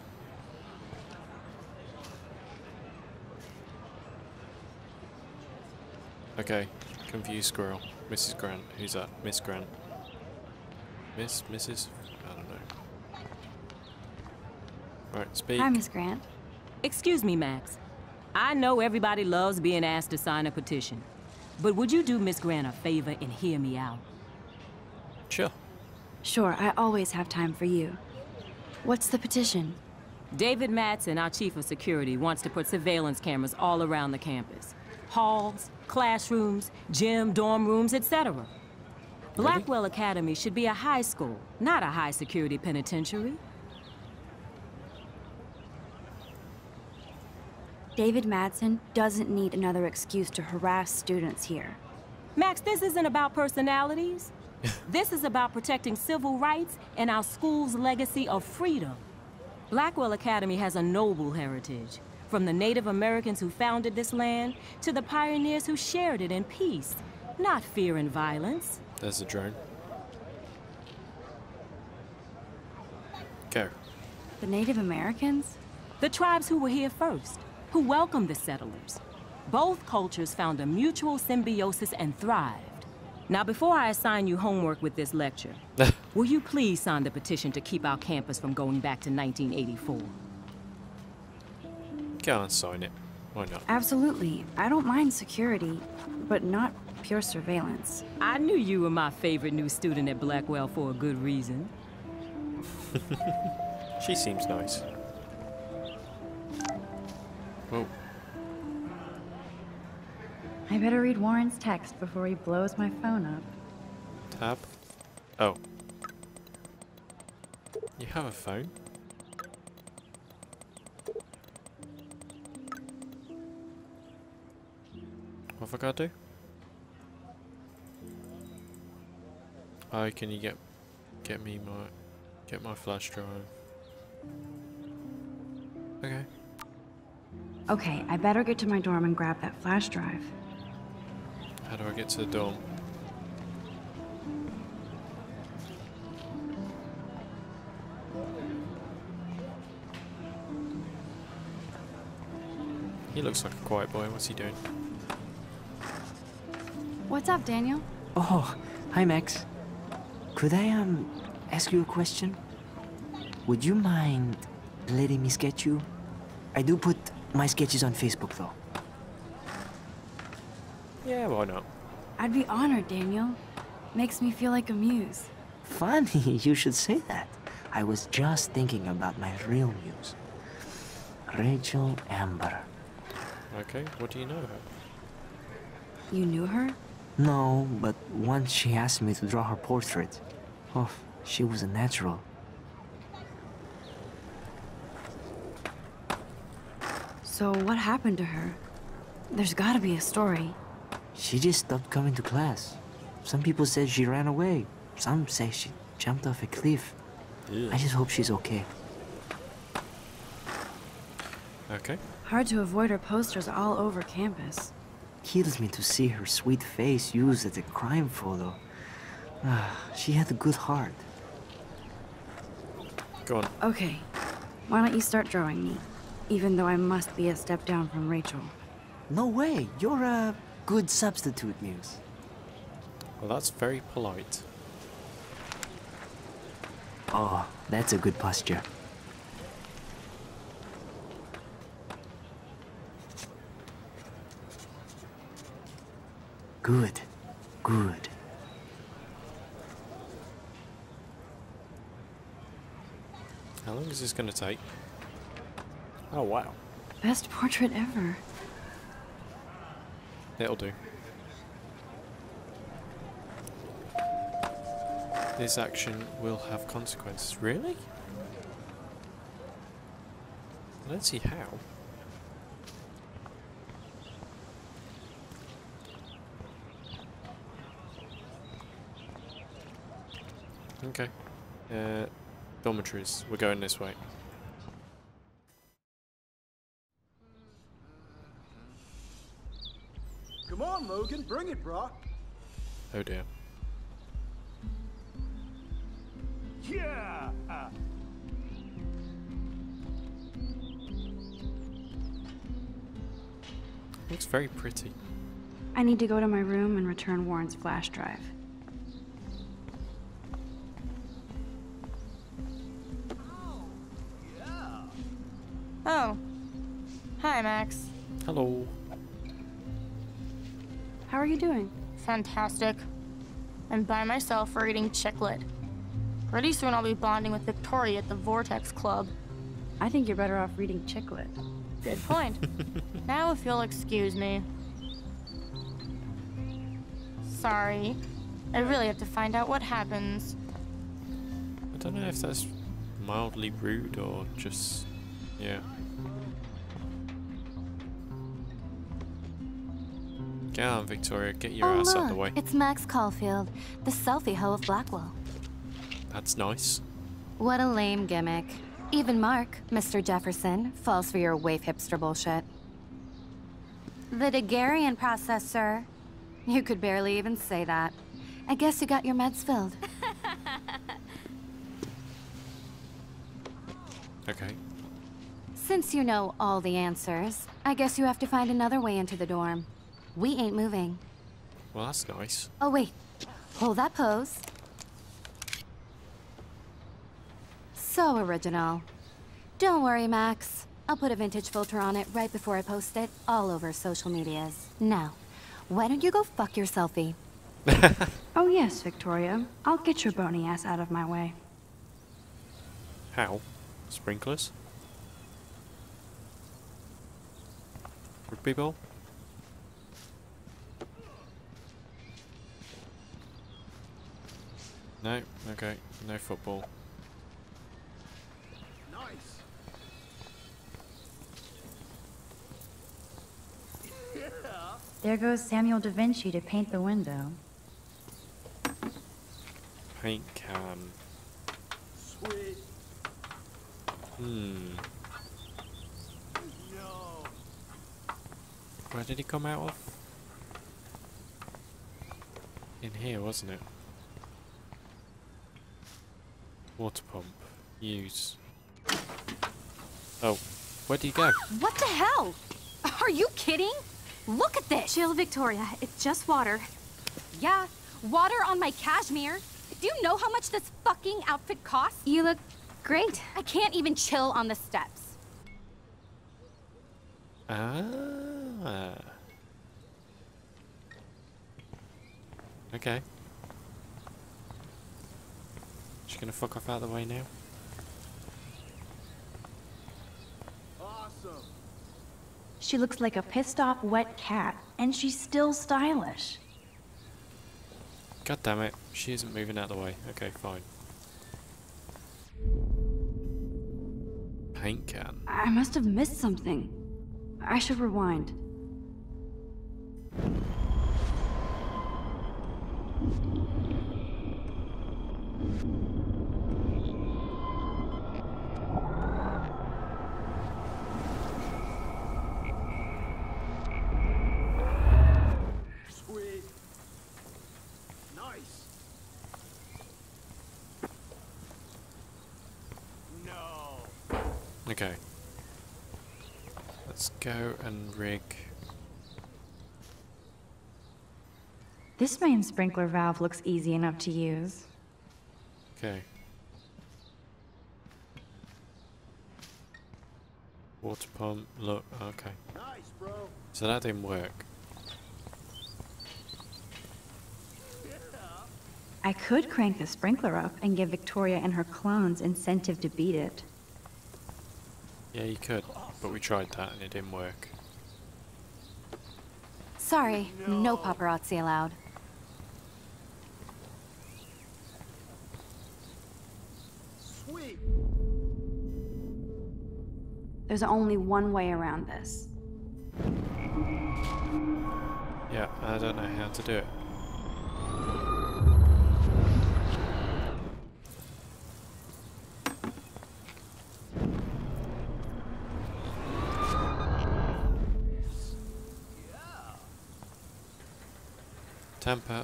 Okay, confused squirrel. Mrs. Grant. Who's that? Miss Grant. Mrs? I don't know. Alright, speak. Hi, Miss Grant. Excuse me, Max. I know everybody loves being asked to sign a petition, but would you do Miss Grant a favor and hear me out? Sure. Sure, I always have time for you. What's the petition? David Madsen, our chief of security, wants to put surveillance cameras all around the campus. Halls, classrooms, gym, dorm rooms, etc. Really? Blackwell Academy should be a high school, not a high-security penitentiary. David Madsen doesn't need another excuse to harass students here. Max, this isn't about personalities. This is about protecting civil rights and our school's legacy of freedom. Blackwell Academy has a noble heritage, from the Native Americans who founded this land to the pioneers who shared it in peace, not fear and violence. There's the drone. Go. The Native Americans? The tribes who were here first, who welcomed the settlers. Both cultures found a mutual symbiosis and thrived. Now, before I assign you homework with this lecture, will you please sign the petition to keep our campus from going back to 1984? Go on, sign it. Why not? Absolutely. I don't mind security, but not pure surveillance. I knew you were my favorite new student at Blackwell for a good reason. She seems nice. Whoa. I better read Warren's text before he blows my phone up. Tab. Oh. You have a phone? What have I got to do? Oh, can you get my flash drive? Okay. Okay, I better get to my dorm and grab that flash drive. How do I get to the dorm? He looks like a quiet boy. What's he doing? What's up, Daniel? Oh, hi, Max. Could I, ask you a question? Would you mind letting me sketch you? I do put my sketches on Facebook, though. Yeah, why not? I'd be honored, Daniel. Makes me feel like a muse. Funny, you should say that. I was just thinking about my real muse. Rachel Amber. Okay, what do you know her? You knew her? No, but once she asked me to draw her portrait. Oh, she was a natural. So what happened to her? There's gotta be a story. She just stopped coming to class. Some people said she ran away. Some say she jumped off a cliff. Ew. I just hope she's okay. Okay. Hard to avoid her posters all over campus. Kills me to see her sweet face used as a crime photo. She had a good heart. Go on. Okay, why don't you start drawing me? Even though I must be a step down from Rachel. No way, you're a good substitute, Muse. Well, that's very polite. Oh, that's a good posture. Good, good. How long is this going to take? Oh, wow. Best portrait ever. It'll do. This action will have consequences. Really? I don't see how. Okay. Dormitories. We're going this way. Come on, Logan, bring it, brah. Oh dear. Yeah! Looks very pretty. I need to go to my room and return Warren's flash drive. Oh. Hi, Max. Hello. How are you doing? Fantastic. I'm by myself reading chick lit. Pretty soon I'll be bonding with Victoria at the Vortex Club. I think you're better off reading chick lit. Good point. Now if you'll excuse me. Sorry. I really have to find out what happens. I don't know if that's mildly rude or just... yeah. Get on, Victoria. Get your ass out of the way. It's Max Caulfield, the selfie hoe of Blackwell. That's nice. What a lame gimmick. Even Mark, Mr. Jefferson, falls for your waif hipster bullshit. The Daguerrean process, sir. You could barely even say that. I guess you got your meds filled. Okay. Since you know all the answers, I guess you have to find another way into the dorm. We ain't moving. Well, that's nice. Oh, wait. Hold that pose. So original. Don't worry, Max. I'll put a vintage filter on it right before I post it all over social medias. Now, why don't you go fuck your selfie? Oh yes, Victoria. I'll get your bony ass out of my way. How? Sprinklers? Rugby ball? No, okay, no football. Nice. There goes Samuel da Vinci to paint the window. Paint can. Sweet. No. Where did he come out of? In here, wasn't it? Water pump. Use. Oh, where did he go? What the hell? Are you kidding? Look at this! Chill, Victoria. It's just water. Yeah, water on my cashmere. Do you know how much this fucking outfit costs? You look great. I can't even chill on the steps. Ah. Okay. She's gonna fuck off out of the way now. Awesome. She looks like a pissed off wet cat, and she's still stylish. God damn it, she isn't moving out of the way. Okay, fine. Paint can. I must have missed something. I should rewind. Sweet. Nice. No. Okay. Let's go and rig. This main sprinkler valve looks easy enough to use. Okay. Water pump, look, okay. Nice, bro. So that didn't work. I could crank the sprinkler up and give Victoria and her clones incentive to beat it. Yeah, you could, but we tried that and it didn't work. Sorry, no paparazzi allowed. Sweet. There's only one way around this. Yeah, I don't know how to do it. Temper.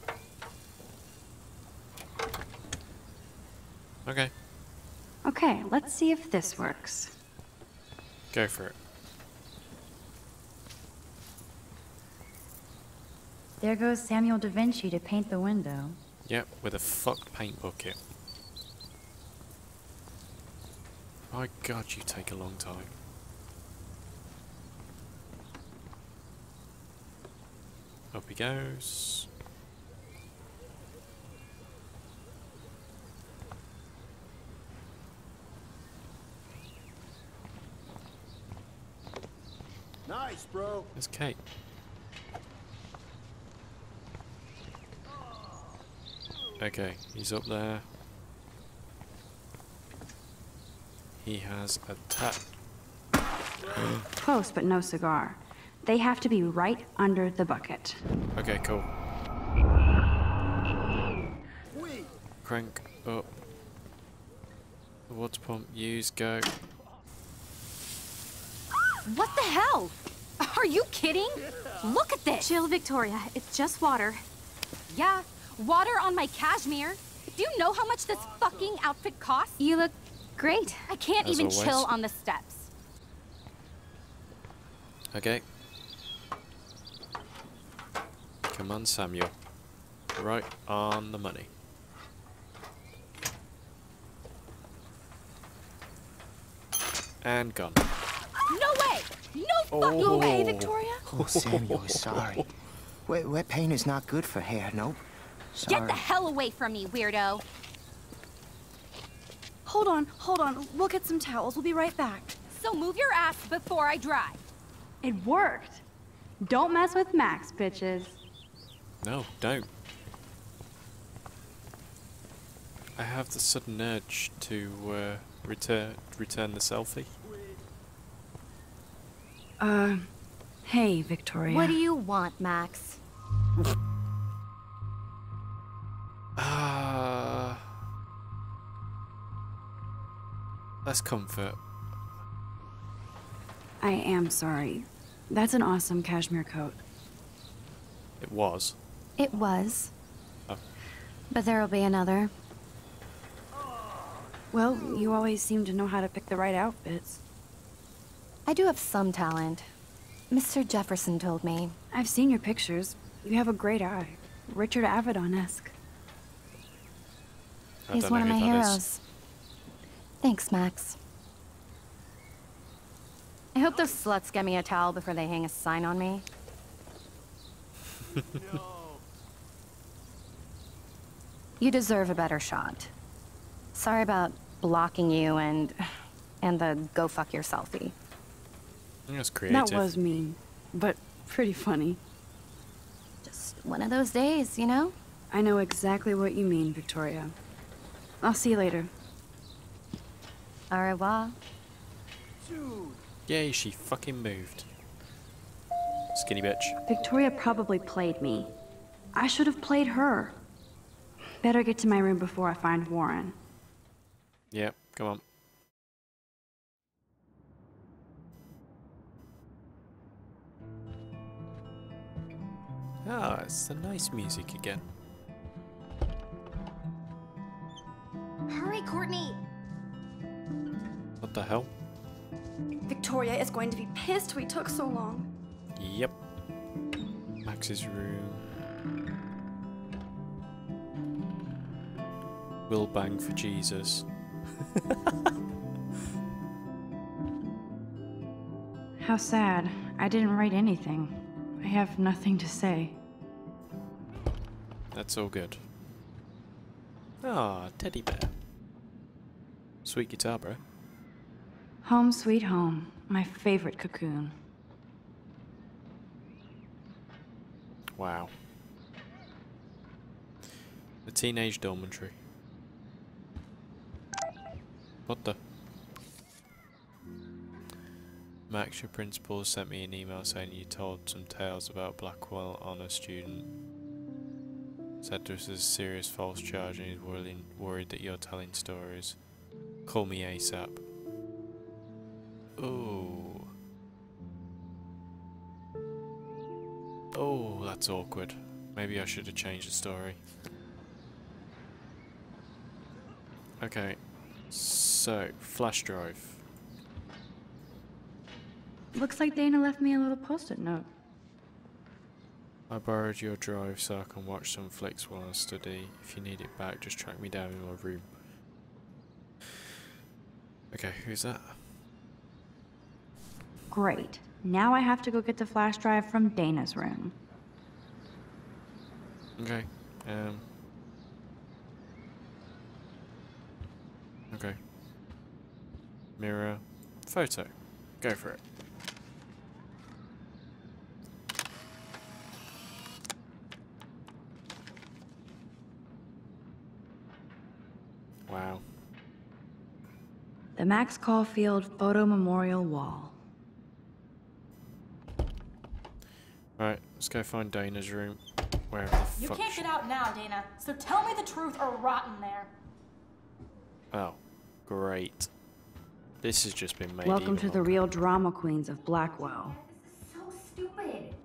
Okay, Okay, let's see if this works. go for it. There goes Samuel da Vinci to paint the window. Yep, with a fucked paint bucket. My god, you take a long time. Up he goes. Nice, bro. There's Kate. Okay, he's up there. He has a tap. Close, but no cigar. They have to be right under the bucket. Okay, cool. Sweet. Crank up. The water pump, use, go. What the hell? Are you kidding? Look at this! Chill, Victoria. It's just water. Yeah, water on my cashmere. Do you know how much this fucking outfit costs? You look great. I can't As even always. chill on the steps. Okay. Come on, Samuel. Right on the money. And gone. No way! No fucking You way! okay, Victoria? Oh, Samuel, sorry. Wet paint is not good for hair, nope. Sorry. Get the hell away from me, weirdo! Hold on. We'll get some towels. We'll be right back. So move your ass before I dry. It worked. Don't mess with Max, bitches. No, don't. I have the sudden urge to return the selfie. Hey, Victoria. What do you want, Max? Let's comfort. I am sorry. That's an awesome cashmere coat. It was. It was. Oh. But there'll be another. Well, you always seem to know how to pick the right outfits. I do have some talent. Mr. Jefferson told me. I've seen your pictures. You have a great eye. Richard Avedon-esque. He's one of my heroes. Thanks, Max. I hope those sluts get me a towel before they hang a sign on me. You deserve a better shot. Sorry about blocking you and the go fuck your selfie. That's creative. That was mean, but pretty funny. Just one of those days, you know? I know exactly what you mean, Victoria. I'll see you later. Au revoir. Yay, she fucking moved. Skinny bitch. Victoria probably played me. I should have played her. Better get to my room before I find Warren. Yep, come on. Ah, it's the nice music again. Hurry, Courtney! What the hell? Victoria is going to be pissed we took so long. Yep. Max's room. Will bang for Jesus. How sad. I didn't write anything. I have nothing to say. That's all good. Ah, teddy bear. Sweet guitar, bro. Home sweet home. My favorite cocoon. Wow. The teenage dormitory. What the? Max, your principal sent me an email saying you told some tales about Blackwell honor student. Said this is a serious false charge and he's worried that you're telling stories. Call me ASAP. Oh. Oh, that's awkward. Maybe I should have changed the story. Okay. So, flash drive. Looks like Dana left me a little post-it note. I borrowed your drive so I can watch some flicks while I study. If you need it back, just track me down in my room. Okay, who's that? Great. Now I have to go get the flash drive from Dana's room. Okay. Okay. Mirror. Photo. Go for it. Wow. The Max Caulfield Photo Memorial Wall. Right, let's go find Dana's room. Wherever the You fuck can't get out now, Dana. So tell me the truth or rot in there. Oh, great. This has just been made. Welcome to the real drama queens of Blackwell. So stupid.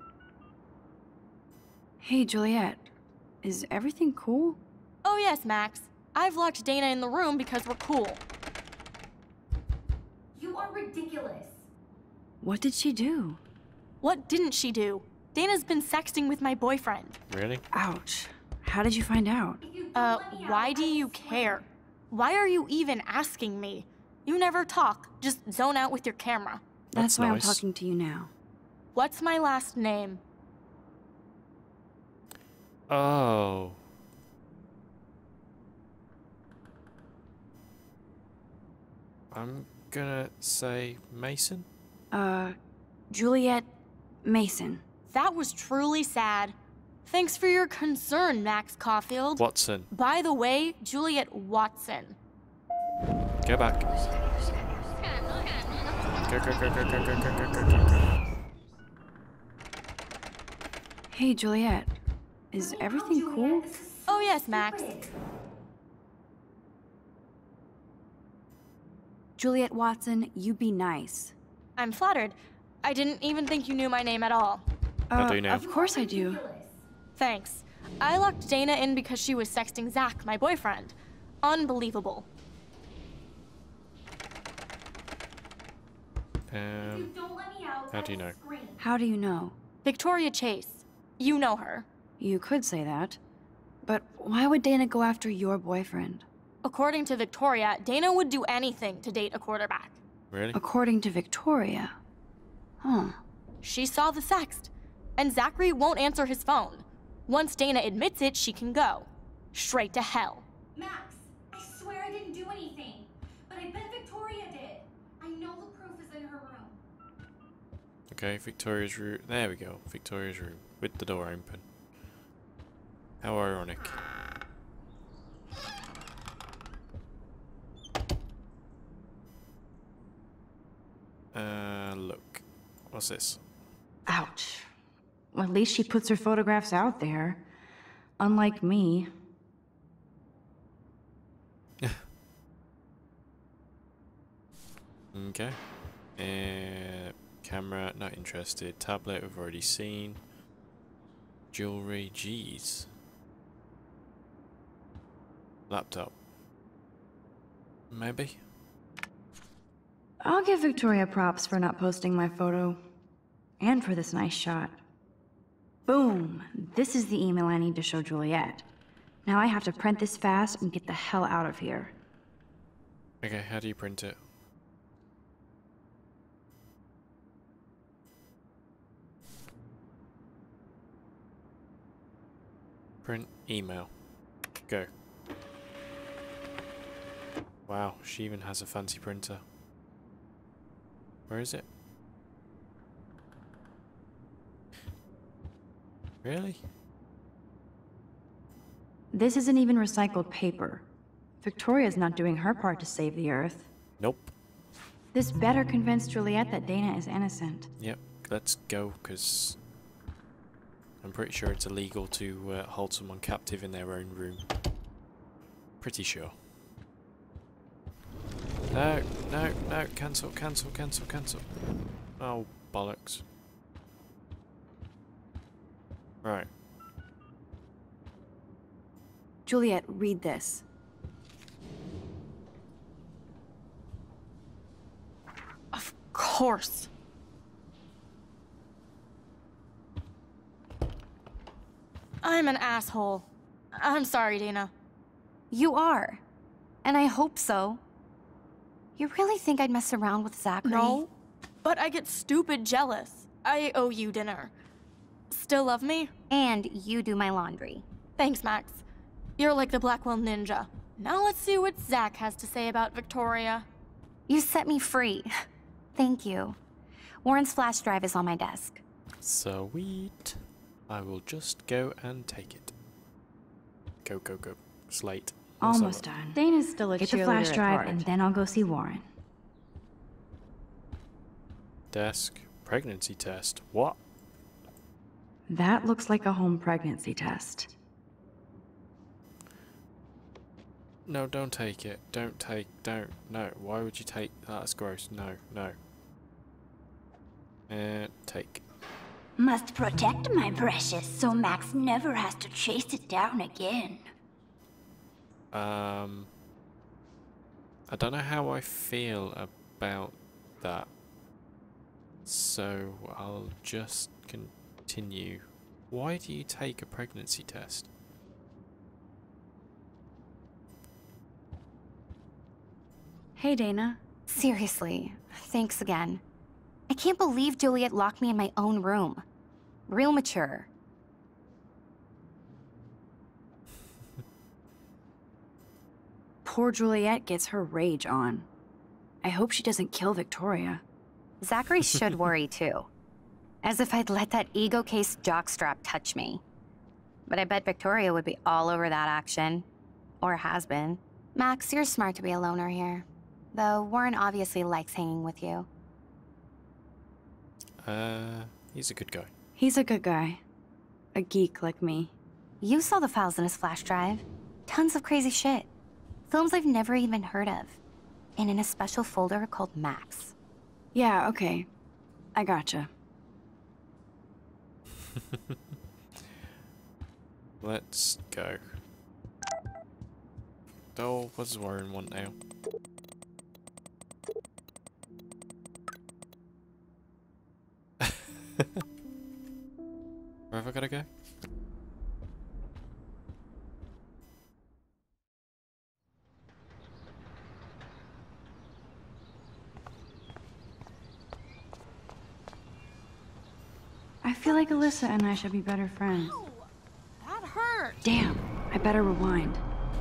Hey, Juliet. Is everything cool? Oh yes, Max. I've locked Dana in the room because we're cool. You are ridiculous. What did she do? What didn't she do? Dana's been sexting with my boyfriend. Really? Ouch. How did you find out? Why do you care? Why are you even asking me? You never talk, just zone out with your camera. That's why nice. I'm talking to you now. What's my last name? Oh. I'm gonna say Mason? Juliet Mason. That was truly sad. Thanks for your concern, Max Caulfield. Watson. By the way, Juliet Watson. Go back. Go. Hey, Juliet. Is everything cool? Oh yes, Max. Juliet Watson, you be nice. I'm flattered. I didn't even think you knew my name at all. I do now. Of course I do. Thanks. I locked Dana in because she was sexting Zach, my boyfriend. Unbelievable. How do you know? How do you know? Victoria Chase. You know her. You could say that. But why would Dana go after your boyfriend? According to Victoria, Dana would do anything to date a quarterback. Really? According to Victoria. Huh. She saw the sext, and Zachary won't answer his phone. Once Dana admits it, she can go. Straight to hell. Max, I swear I didn't do anything. But I bet Victoria did. I know the proof is in her room. Okay, Victoria's room. There we go. Victoria's room. With the door open. How ironic. Look. What's this? Ouch. Well, at least she puts her photographs out there. Unlike me. Okay. Camera, not interested. Tablet, we've already seen. Jewelry, jeez. Laptop. Maybe? I'll give Victoria props for not posting my photo. And for this nice shot. Boom! This is the email I need to show Juliet. Now I have to print this fast and get the hell out of here. Okay, how do you print it? Print email. Go. Wow, she even has a fancy printer. Where is it? Really? This isn't even recycled paper. Victoria's not doing her part to save the Earth. Nope. This better convince Juliet that Dana is innocent. Yep, let's go, because I'm pretty sure it's illegal to hold someone captive in their own room. Pretty sure. No, no, no, cancel, cancel, cancel, cancel. Oh, bollocks. Right. Juliet, read this. Of course. I'm an asshole. I'm sorry, Dana. You are. And I hope so. You really think I'd mess around with Zachary? No, but I get stupid jealous. I owe you dinner. Still love me? And you do my laundry. Thanks, Max. You're like the Blackwell Ninja. Now let's see what Zach has to say about Victoria. You set me free. Thank you. Warren's flash drive is on my desk. Sweet. I will just go and take it. Go, go, go. Slate. Almost done. Dana's still a cheerleader. Get the flash drive and then I'll go see Warren. Desk. Pregnancy test. What? That looks like a home pregnancy test. No, don't take it. Don't. No. Why would you take that? That's gross. No, no. Take. Must protect my precious so Max never has to chase it down again. I don't know how I feel about that. So I'll just continue. Why do you take a pregnancy test? Hey, Dana. Seriously, thanks again. I can't believe Juliet locked me in my own room. Real mature. Poor Juliet gets her rage on. I hope she doesn't kill Victoria. Zachary should worry too. As if I'd let that ego-cased jockstrap touch me. But I bet Victoria would be all over that action. Or has been. Max, you're smart to be a loner here. Though Warren obviously likes hanging with you. He's a good guy. He's a good guy. A geek like me. You saw the files in his flash drive. Tons of crazy shit. Films I've never even heard of. And in a special folder called Max. Yeah, okay. I gotcha. Let's go. Oh, what does Warren want now? Where have I gotta go? I feel like Alyssa and I should be better friends. Ow! That hurt! Damn, I better rewind.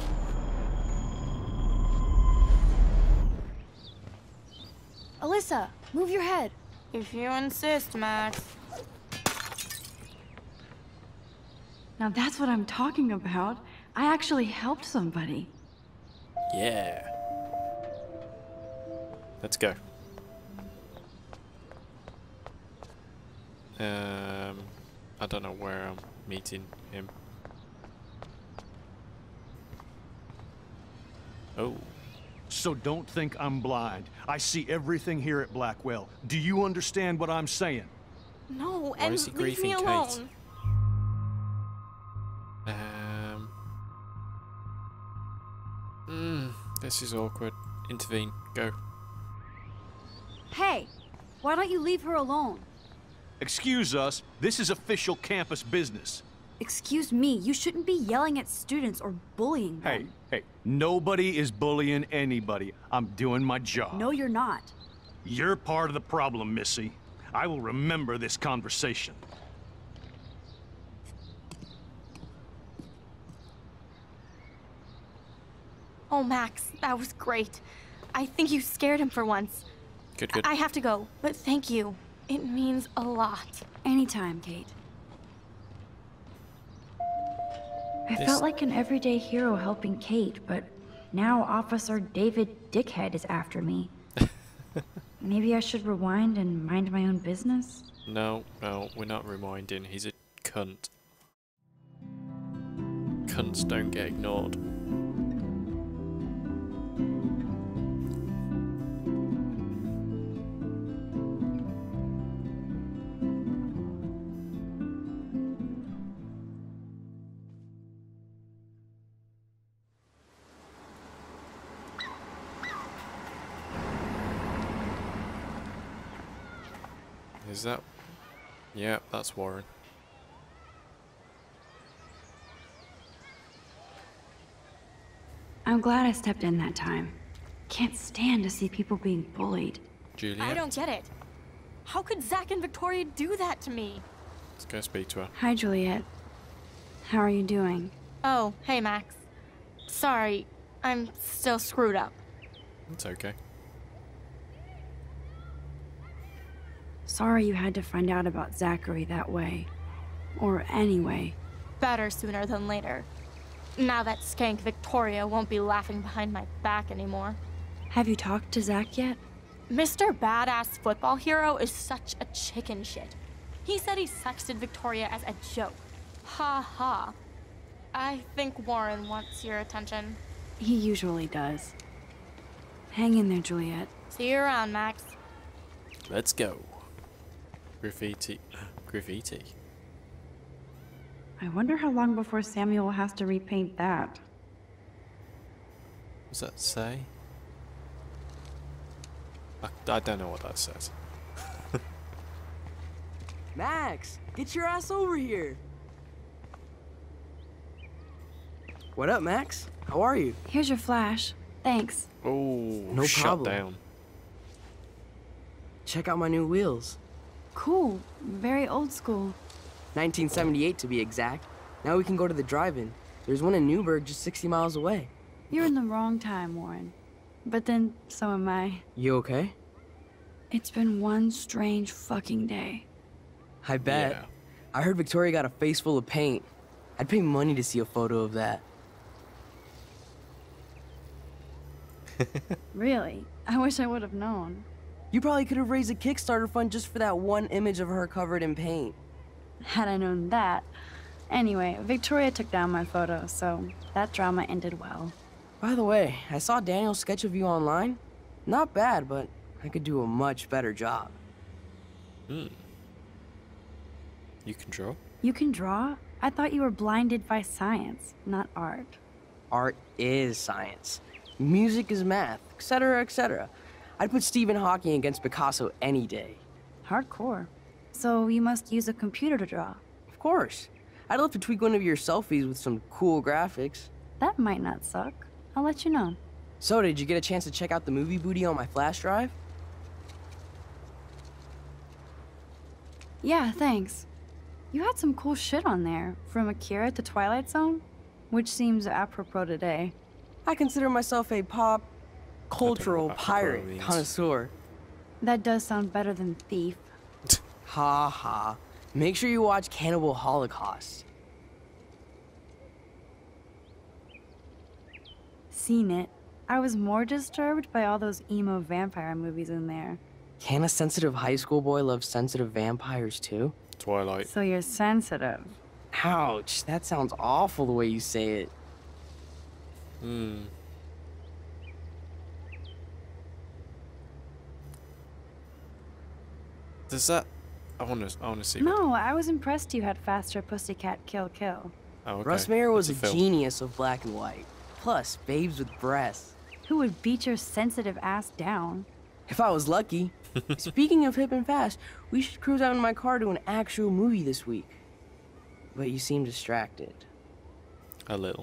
Alyssa, move your head. If you insist, Max. Now that's what I'm talking about. I actually helped somebody. Yeah. Let's go. I don't know where I'm meeting him. Oh. So don't think I'm blind. I see everything here at Blackwell. Do you understand what I'm saying? No, Why is he and leave me griefing alone. Kate? This is awkward. Intervene. Go. Hey, why don't you leave her alone? Excuse us, this is official campus business. Excuse me, you shouldn't be yelling at students or bullying them. Hey, nobody is bullying anybody. I'm doing my job. No, you're not. You're part of the problem, Missy. I will remember this conversation. Oh, Max, that was great. I think you scared him for once. Good, good. I have to go, but thank you. It means a lot. Anytime, Kate. I felt like an everyday hero helping Kate, but now Officer David Dickhead is after me. Maybe I should rewind and mind my own business? No, we're not rewinding. He's a cunt. Cunts don't get ignored. Is that... Yeah, that's Warren. I'm glad I stepped in that time. Can't stand to see people being bullied. Juliet? I don't get it. How could Zach and Victoria do that to me? Let's go speak to her. Hi, Juliet. How are you doing? Oh, hey, Max. Sorry, I'm still screwed up. It's okay. Sorry you had to find out about Zachary that way. Or anyway. Better sooner than later. Now that skank Victoria won't be laughing behind my back anymore. Have you talked to Zach yet? Mr. Badass Football Hero is such a chicken shit. He said he sexted Victoria as a joke. Ha ha. I think Warren wants your attention. He usually does. Hang in there, Juliet. See you around, Max. Let's go. Graffiti. Graffiti. I wonder how long before Samuel has to repaint that. What does that say? I don't know what that says. Max, get your ass over here. What up, Max? How are you? Here's your flash. Thanks. Oh, no shut problem. down. Check out my new wheels. Cool. Very old school. 1978 to be exact. Now we can go to the drive-in. There's one in Newburgh just 60 miles away. You're in the wrong time, Warren. But then, so am I. You okay? It's been one strange fucking day. I bet. Yeah. I heard Victoria got a face full of paint. I'd pay money to see a photo of that. Really? I wish I would have known. You probably could have raised a Kickstarter fund just for that one image of her covered in paint. Had I known that. Anyway, Victoria took down my photo, so that drama ended well. By the way, I saw Daniel's sketch of you online. Not bad, but I could do a much better job. You can draw? You can draw? I thought you were blinded by science, not art. Art is science. Music is math, etc., etc. I'd put Stephen Hawking against Picasso any day. Hardcore. So you must use a computer to draw. Of course. I'd love to tweak one of your selfies with some cool graphics. That might not suck. I'll let you know. So, did you get a chance to check out the movie booty on my flash drive? Yeah, thanks. You had some cool shit on there, from Akira to Twilight Zone, which seems apropos today. I consider myself a pop cultural pirate connoisseur. That does sound better than thief. Ha ha. Make sure you watch Cannibal Holocaust. Seen it. I was more disturbed by all those emo vampire movies in there. Can a sensitive high school boy love sensitive vampires too? Twilight. So you're sensitive. Ouch, that sounds awful the way you say it. Does that... I want to see. No, I was impressed you had faster Pussycat Kill Kill. Oh, okay. Russ Meyer was a film. genius of black and white. Plus, babes with breasts. Who would beat your sensitive ass down? If I was lucky. Speaking of hip and fast, we should cruise out in my car to an actual movie this week. But you seem distracted. A little.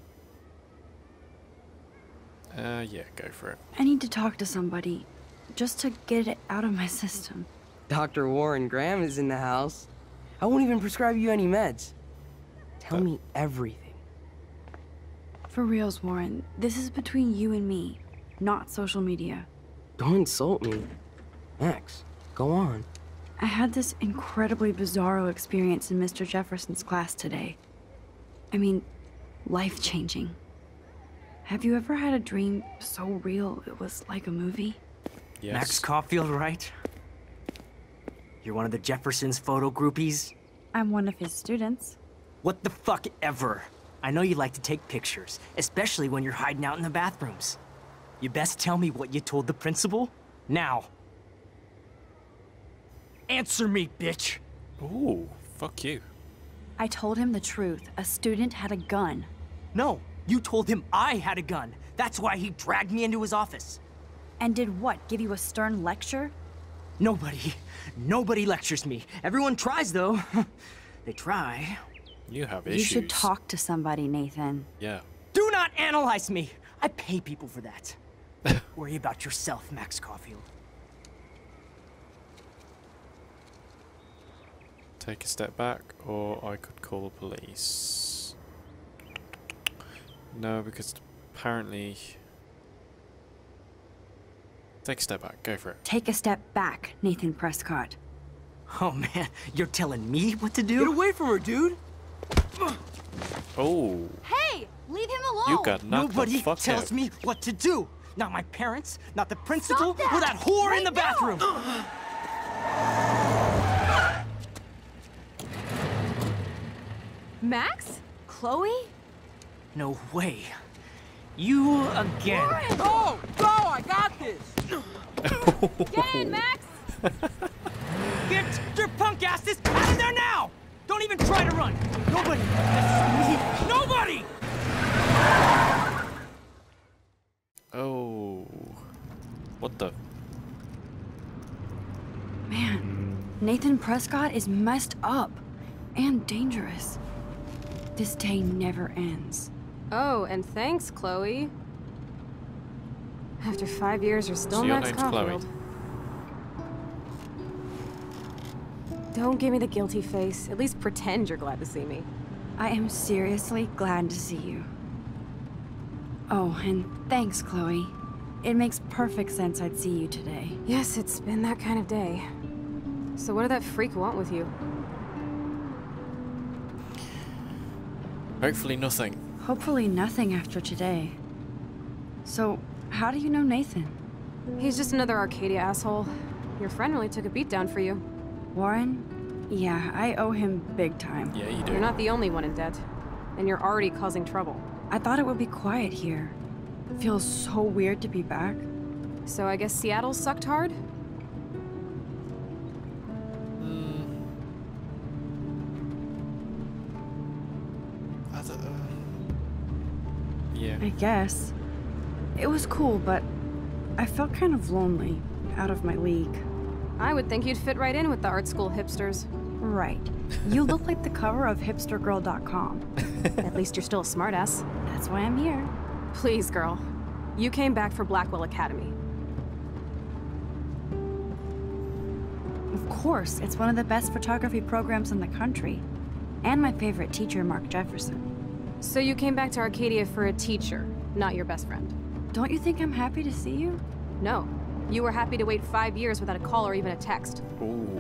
Yeah, go for it. I need to talk to somebody, just to get it out of my system. Dr. Warren Graham is in the house. I won't even prescribe you any meds. Tell me everything. For reals, Warren, this is between you and me, not social media. Don't insult me. Max, go on. I had this incredibly bizarro experience in Mr. Jefferson's class today. I mean, life-changing. Have you ever had a dream so real it was like a movie? Yes. Max Caulfield, right? You're one of the Jefferson's photo groupies? I'm one of his students. What the fuck ever? I know you like to take pictures, especially when you're hiding out in the bathrooms. You best tell me what you told the principal, now. Answer me, bitch! Ooh, fuck you. I told him the truth. A student had a gun. No, you told him I had a gun. That's why he dragged me into his office. And did what, give you a stern lecture? Nobody lectures me. Everyone tries, though. They try. You have issues. You should talk to somebody, Nathan. Yeah. Do not analyze me! I pay people for that. Worry about yourself, Max Caulfield. Take a step back, or I could call the police. No, because apparently... Take a step back, go for it. Take a step back, Nathan Prescott. Oh man, you're telling me what to do? Get away from her, dude! Oh. Hey, leave him alone! You got knocked the Nobody fuck tells out. me what to do! Not my parents, not the principal, Stop that! or that whore Right in the bathroom! Max? Chloe? No way. You again. Go! Go! I got this! Get in, Max! Get your punk asses out of there now! Don't even try to run! Nobody! Nobody! Oh. What the? Man, Nathan Prescott is messed up and dangerous. This day never ends. Oh, and thanks, Chloe. After 5 years, you're still So your Max name's Chloe. Caulfield. Don't give me the guilty face. At least pretend you're glad to see me. I am seriously glad to see you. Oh, and thanks, Chloe. It makes perfect sense I'd see you today. Yes, it's been that kind of day. So what did that freak want with you? Hopefully nothing. Hopefully nothing after today. So, how do you know Nathan? He's just another Arcadia asshole. Your friend really took a beat down for you. Warren? Yeah, I owe him big time. Yeah, you do. You're not the only one in debt. And you're already causing trouble. I thought it would be quiet here. It feels so weird to be back. So I guess Seattle sucked hard? Yeah. I guess. It was cool, but I felt kind of lonely, out of my league. I would think you'd fit right in with the art school hipsters. Right. You look like the cover of hipstergirl.com. At least you're still a smartass. That's why I'm here. Please, girl. You came back for Blackwell Academy. Of course, it's one of the best photography programs in the country. And my favorite teacher, Mark Jefferson. So you came back to Arcadia for a teacher, not your best friend. Don't you think I'm happy to see you? No. You were happy to wait 5 years without a call or even a text. Ooh.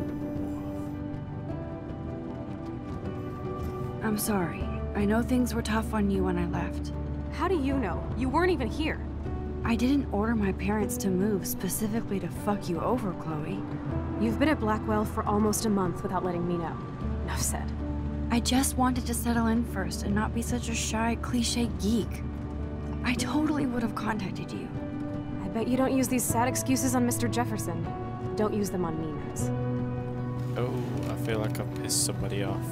I'm sorry. I know things were tough on you when I left. How do you know? You weren't even here. I didn't order my parents to move specifically to fuck you over, Chloe. You've been at Blackwell for almost a month without letting me know. Enough said. I just wanted to settle in first and not be such a shy, cliche geek. I totally would have contacted you. I bet you don't use these sad excuses on Mr. Jefferson. Don't use them on me, Max. Oh, I feel like I've pissed somebody off.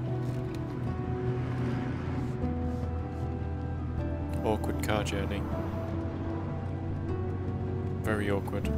Awkward car journey. Very awkward.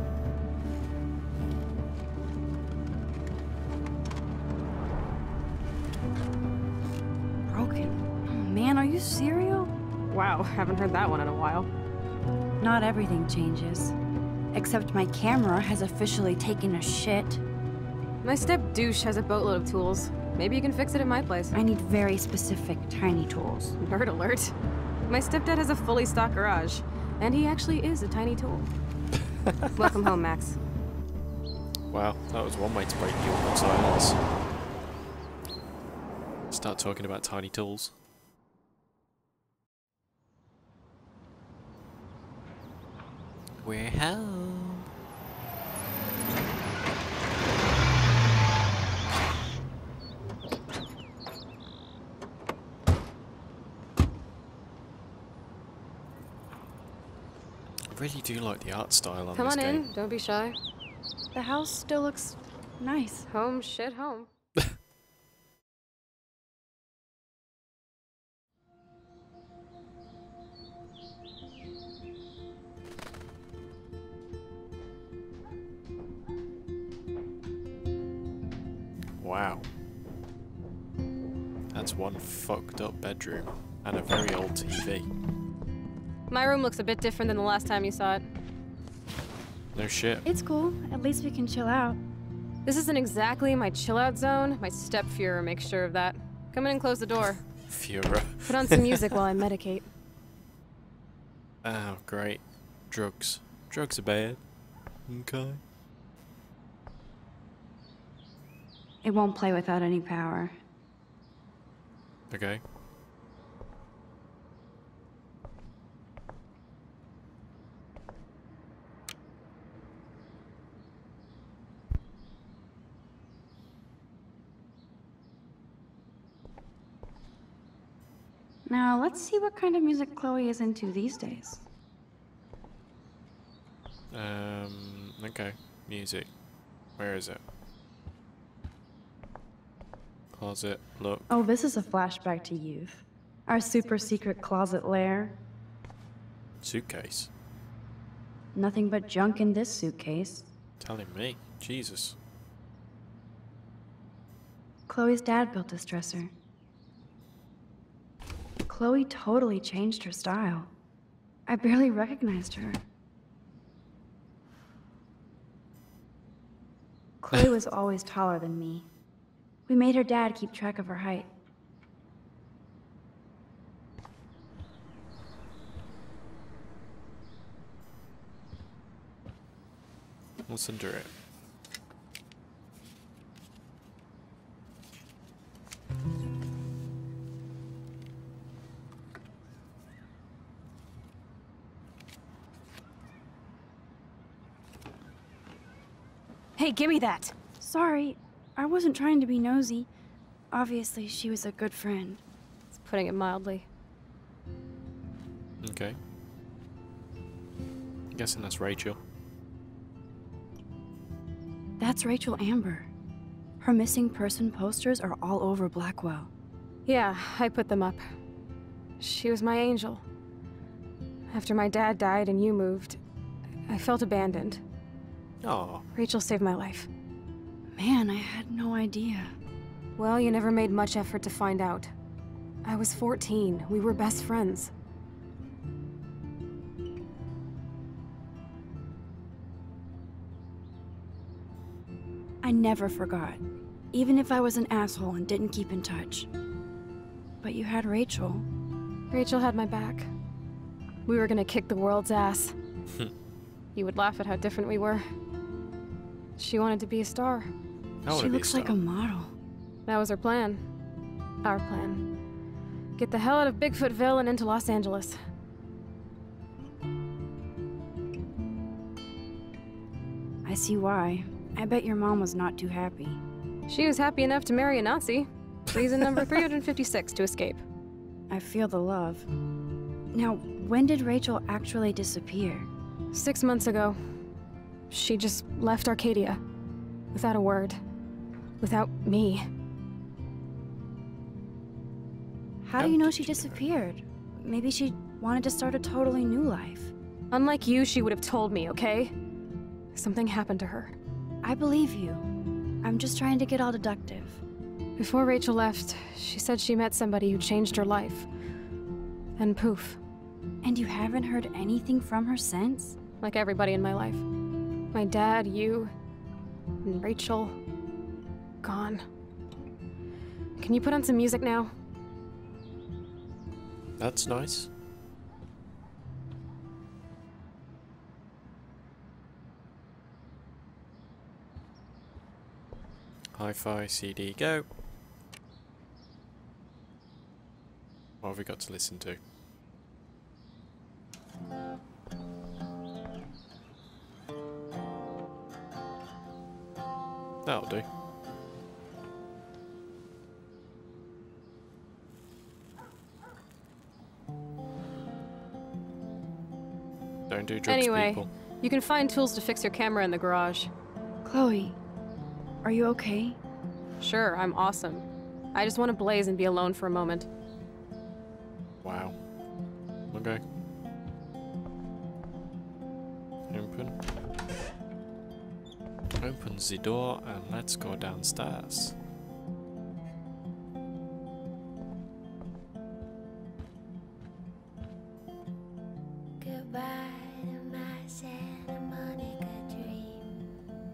Broken. Oh man, are you serial? Wow, haven't heard that one in a while. Not everything changes. Except my camera has officially taken a shit. My step douche has a boatload of tools. Maybe you can fix it at my place. I need very specific, tiny tools. Nerd alert. My stepdad has a fully stocked garage, and he actually is a tiny tool. Welcome home, Max. Wow, that was one way to break the awkward silence. Start talking about tiny tools. We're home. I really do like the art style on Come this on game. in, don't be shy. The house still looks nice. Home, shit, home. Wow. That's one fucked up bedroom and a very old TV. My room looks a bit different than the last time you saw it. No shit. It's cool. At least we can chill out. This isn't exactly my chill-out zone. My step-Fuhrer makes sure of that. Come in and close the door. Fuhrer. Put on some music while I medicate. Oh, great. Drugs. Drugs are bad. Okay. It won't play without any power. Okay. Now, let's see what kind of music Chloe is into these days. Okay. Music. Where is it? Closet. Look. Oh, this is a flashback to youth. Our super secret closet lair. Suitcase. Nothing but junk in this suitcase. Telling me. Jesus. Chloe's dad built this dresser. Chloe totally changed her style. I barely recognized her. Chloe was always taller than me. We made her dad keep track of her height. What's under it? Hey, give me that! Sorry, I wasn't trying to be nosy. Obviously, she was a good friend. It's putting it mildly. Okay. I'm guessing that's Rachel. That's Rachel Amber. Her missing person posters are all over Blackwell. Yeah, I put them up. She was my angel. After my dad died and you moved, I felt abandoned. Oh. Rachel saved my life. Man, I had no idea. Well, you never made much effort to find out. I was 14. We were best friends. I never forgot, even if I was an asshole and didn't keep in touch. But you had Rachel. Rachel had my back. We were gonna kick the world's ass. You would laugh at how different we were. She wanted to be a star. She looks like a model. That was her plan. Our plan. Get the hell out of Bigfootville and into Los Angeles. I see why. I bet your mom was not too happy. She was happy enough to marry a Nazi. Reason number 356 to escape. I feel the love. Now, when did Rachel actually disappear? 6 months ago. She just left Arcadia. Without a word. Without me. How do you know she disappeared? Maybe she wanted to start a totally new life. Unlike you, she would have told me, okay? Something happened to her. I believe you. I'm just trying to get all deductive. Before Rachel left, she said she met somebody who changed her life. And poof. And you haven't heard anything from her since? Like everybody in my life. My dad, you, and Rachel. Gone. Can you put on some music now? That's nice. Hi-fi, CD, go. What have we got to listen to? That'll do. Don't do drugs, anyway, people. You can find tools to fix your camera in the garage. Chloe, are you okay? Sure, I'm awesome. I just want to blaze and be alone for a moment. Wow. Okay. Open. Open the door and let's go downstairs. Goodbye to my Santa Monica dream.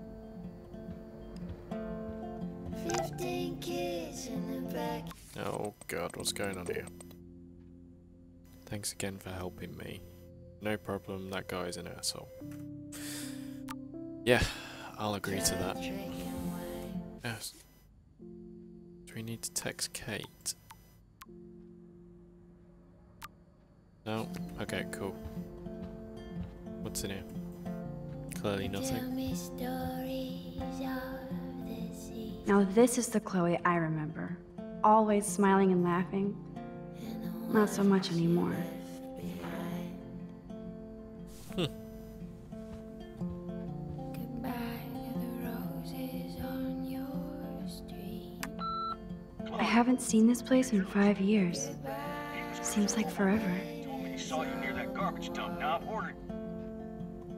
15 kids in the back. Oh god, what's going on here? Thanks again for helping me. No problem, that guy's an asshole. Yeah, I'll agree to that. Yes. Do we need to text Kate? No? Okay, cool. What's in here? Clearly nothing. Now this is the Chloe I remember. Always smiling and laughing. Not so much anymore. I haven't seen this place in 5 years. Seems like forever. He saw you near that garbage dump. Now I've ordered.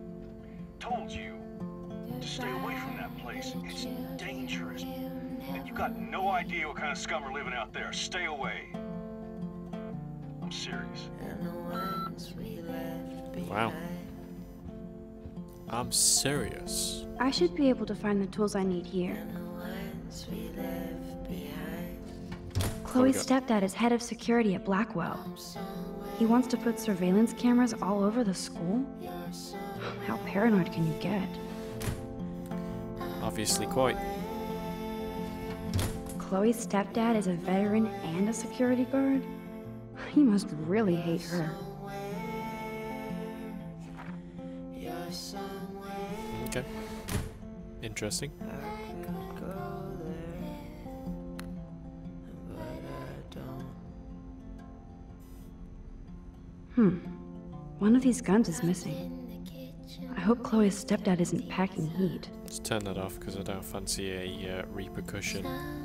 Told you to stay away from that place. It's dangerous. And you got no idea what kind of scum are living out there. Stay away. I'm serious. Wow. I'm serious. I should be able to find the tools I need here. Chloe's stepdad is head of security at Blackwell. He wants to put surveillance cameras all over the school? How paranoid can you get? Obviously quite. Chloe's stepdad is a veteran and a security guard? He must really hate her. Okay. Interesting. One of these guns is missing. I hope Chloe's stepdad isn't packing heat. Let's turn that off because I don't fancy a repercussion.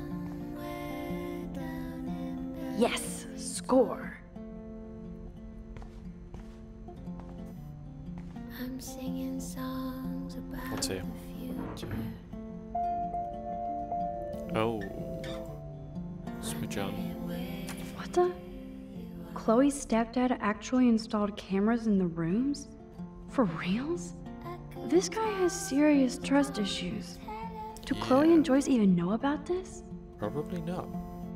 Yes, score. I'm singing songs about What's here? the future. Oh. Switch on. What the? Chloe's stepdad actually installed cameras in the rooms? For reals? This guy has serious trust issues. Do Chloe and Joyce even know about this? Probably not.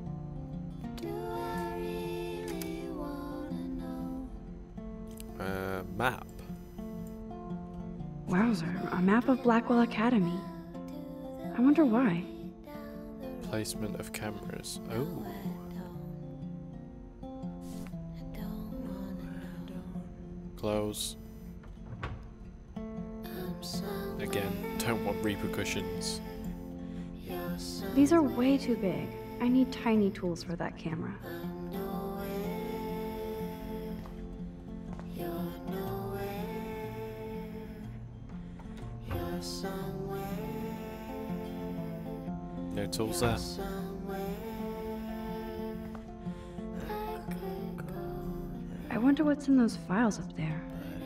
Map. Wowzer, a map of Blackwell Academy. I wonder why. Placement of cameras. Oh. Close. Again, don't want repercussions. These are way too big. I need tiny tools for that camera. No tools there. I wonder what's in those files up there.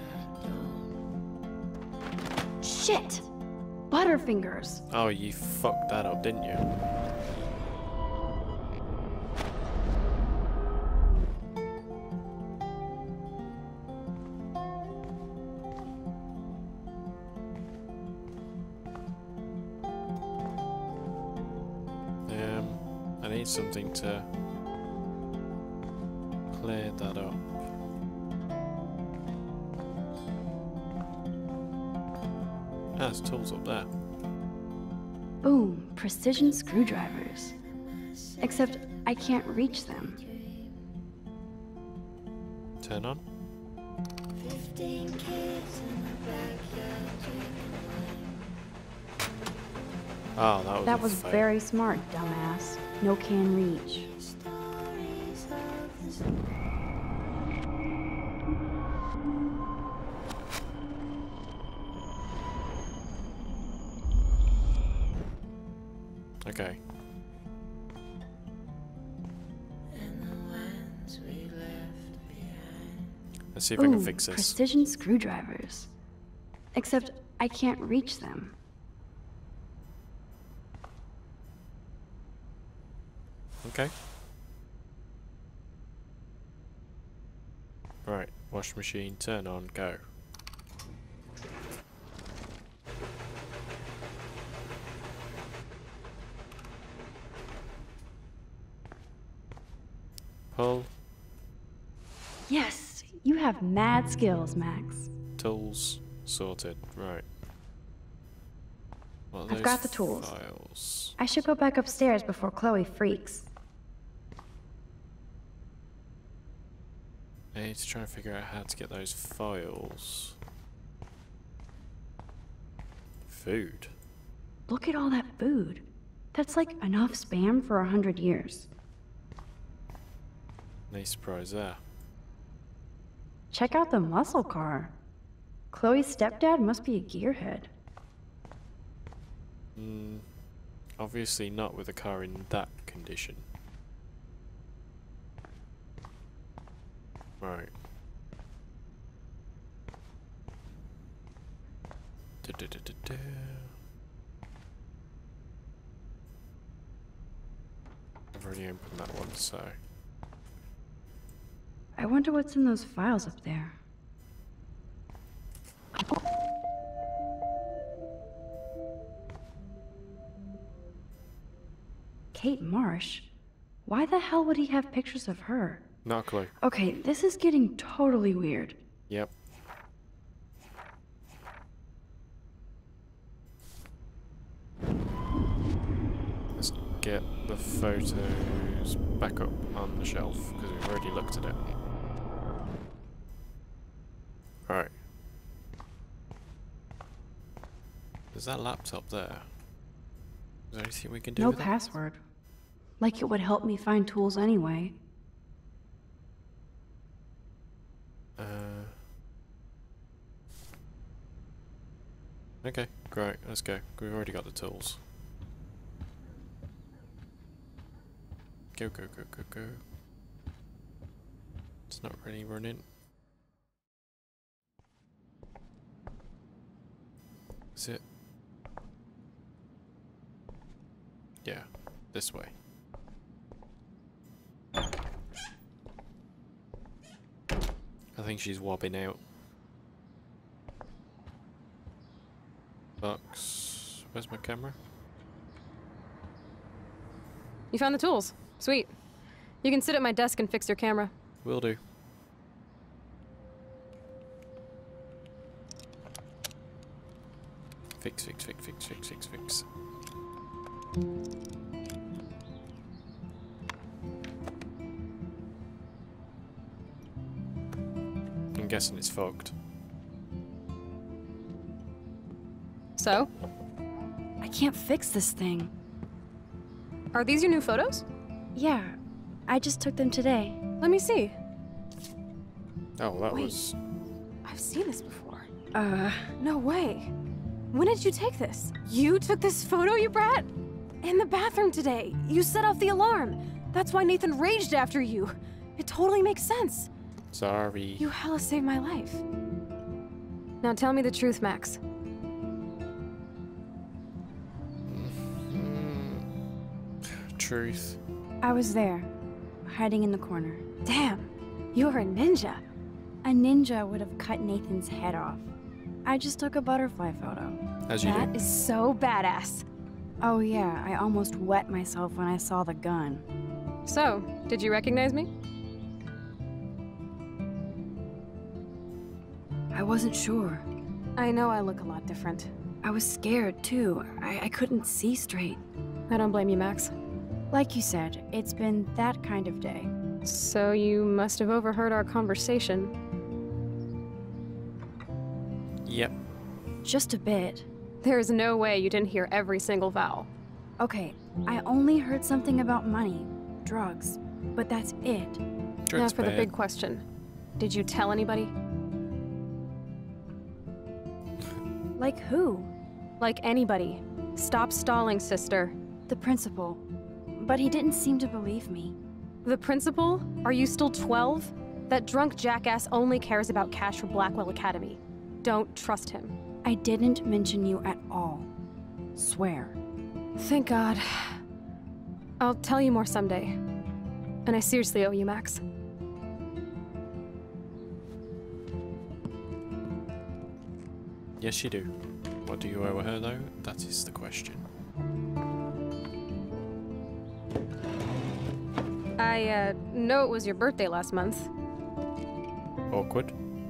Shit! Butterfingers! Oh, you fucked that up, didn't you? I need something to clear that up. There's tools up there. Boom, precision screwdrivers. Except I can't reach them. Turn on. 15 kids in the backyard drinking Oh, that was very smart, dumbass. No can reach. stories of this. Okay. Let's see if I can fix this. Precision screwdrivers. Except I can't reach them. Okay. Right, wash machine, turn on, go. Pull. Yes, you have mad skills, Max. Tools sorted. Right. What are I've those got the tools. Files? I should go back upstairs before Chloe freaks. I need to try and figure out how to get those files. Food. Look at all that food. That's like enough spam for 100 years. No surprise there. Check out the muscle car. Chloe's stepdad must be a gearhead. Obviously not with a car in that condition. Right. I've already opened that one, so... I wonder what's in those files up there. Kate Marsh? Why the hell would he have pictures of her? Not a clue. Okay, this is getting totally weird. Yep. Let's get the photos back up on the shelf, because we've already looked at it. Alright. There's that laptop there. Is there anything we can do No with it? password. Like it would help me find tools anyway. Okay, great, let's go. We've already got the tools. Go, go, go, go, go. It's not really running. Is it? Yeah, this way. I think she's wobbing out. Box. Where's my camera? You found the tools. Sweet. You can sit at my desk and fix your camera. Will do. Fix, fix, fix, fix, fix, fix, fix. I'm guessing it's fogged. So? I can't fix this thing. Are these your new photos? Yeah, I just took them today. Let me see. Oh, that Wait. was... I've seen this before. No way. When did you take this? You took this photo, you brat? In the bathroom today. You set off the alarm. That's why Nathan raged after you. It totally makes sense. Sorry. You hella saved my life. Now tell me the truth, Max. Truth. I was there, hiding in the corner. Damn, you're a ninja. A ninja would have cut Nathan's head off. I just took a butterfly photo. As you do. That is so badass. Oh yeah, I almost wet myself when I saw the gun. So, did you recognize me? I wasn't sure. I know I look a lot different. I was scared too. I couldn't see straight. I don't blame you, Max. Like you said, it's been that kind of day. So you must have overheard our conversation. Yep. Just a bit. There's no way you didn't hear every single vowel. Okay, I only heard something about money, drugs, but that's it. Now for the big question. Did you tell anybody? Like who? Like anybody. Stop stalling, sister. The principal. But he didn't seem to believe me. The principal? Are you still 12? That drunk jackass only cares about cash for Blackwell Academy. Don't trust him. I didn't mention you at all. Swear. Thank God. I'll tell you more someday. And I seriously owe you, Max. Yes, you do. What do you owe her, though? That is the question. I, know it was your birthday last month. Awkward.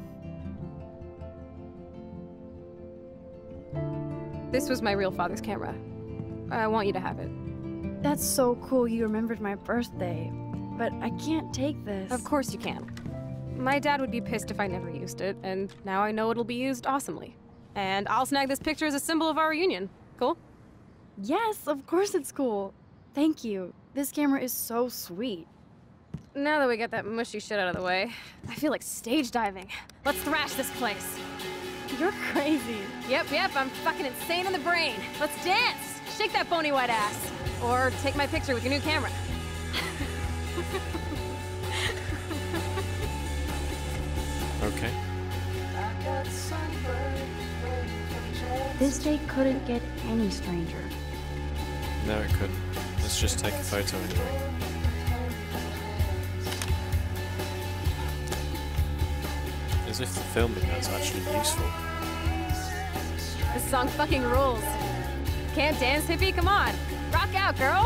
This was my real father's camera. I want you to have it. That's so cool you remembered my birthday. But I can't take this. Of course you can. My dad would be pissed if I never used it, and now I know it'll be used awesomely. And I'll snag this picture as a symbol of our reunion. Cool? Yes, of course it's cool. Thank you. This camera is so sweet. Now that we got that mushy shit out of the way, I feel like stage diving. Let's thrash this place. You're crazy. Yep, I'm fucking insane in the brain. Let's dance! Shake that bony white ass. Or take my picture with your new camera. Okay. This day couldn't get any stranger. No, it couldn't. Let's just take a photo anyway. As if the filming that's actually useful. This song fucking rules. Can't dance, hippie? Come on. Rock out, girl.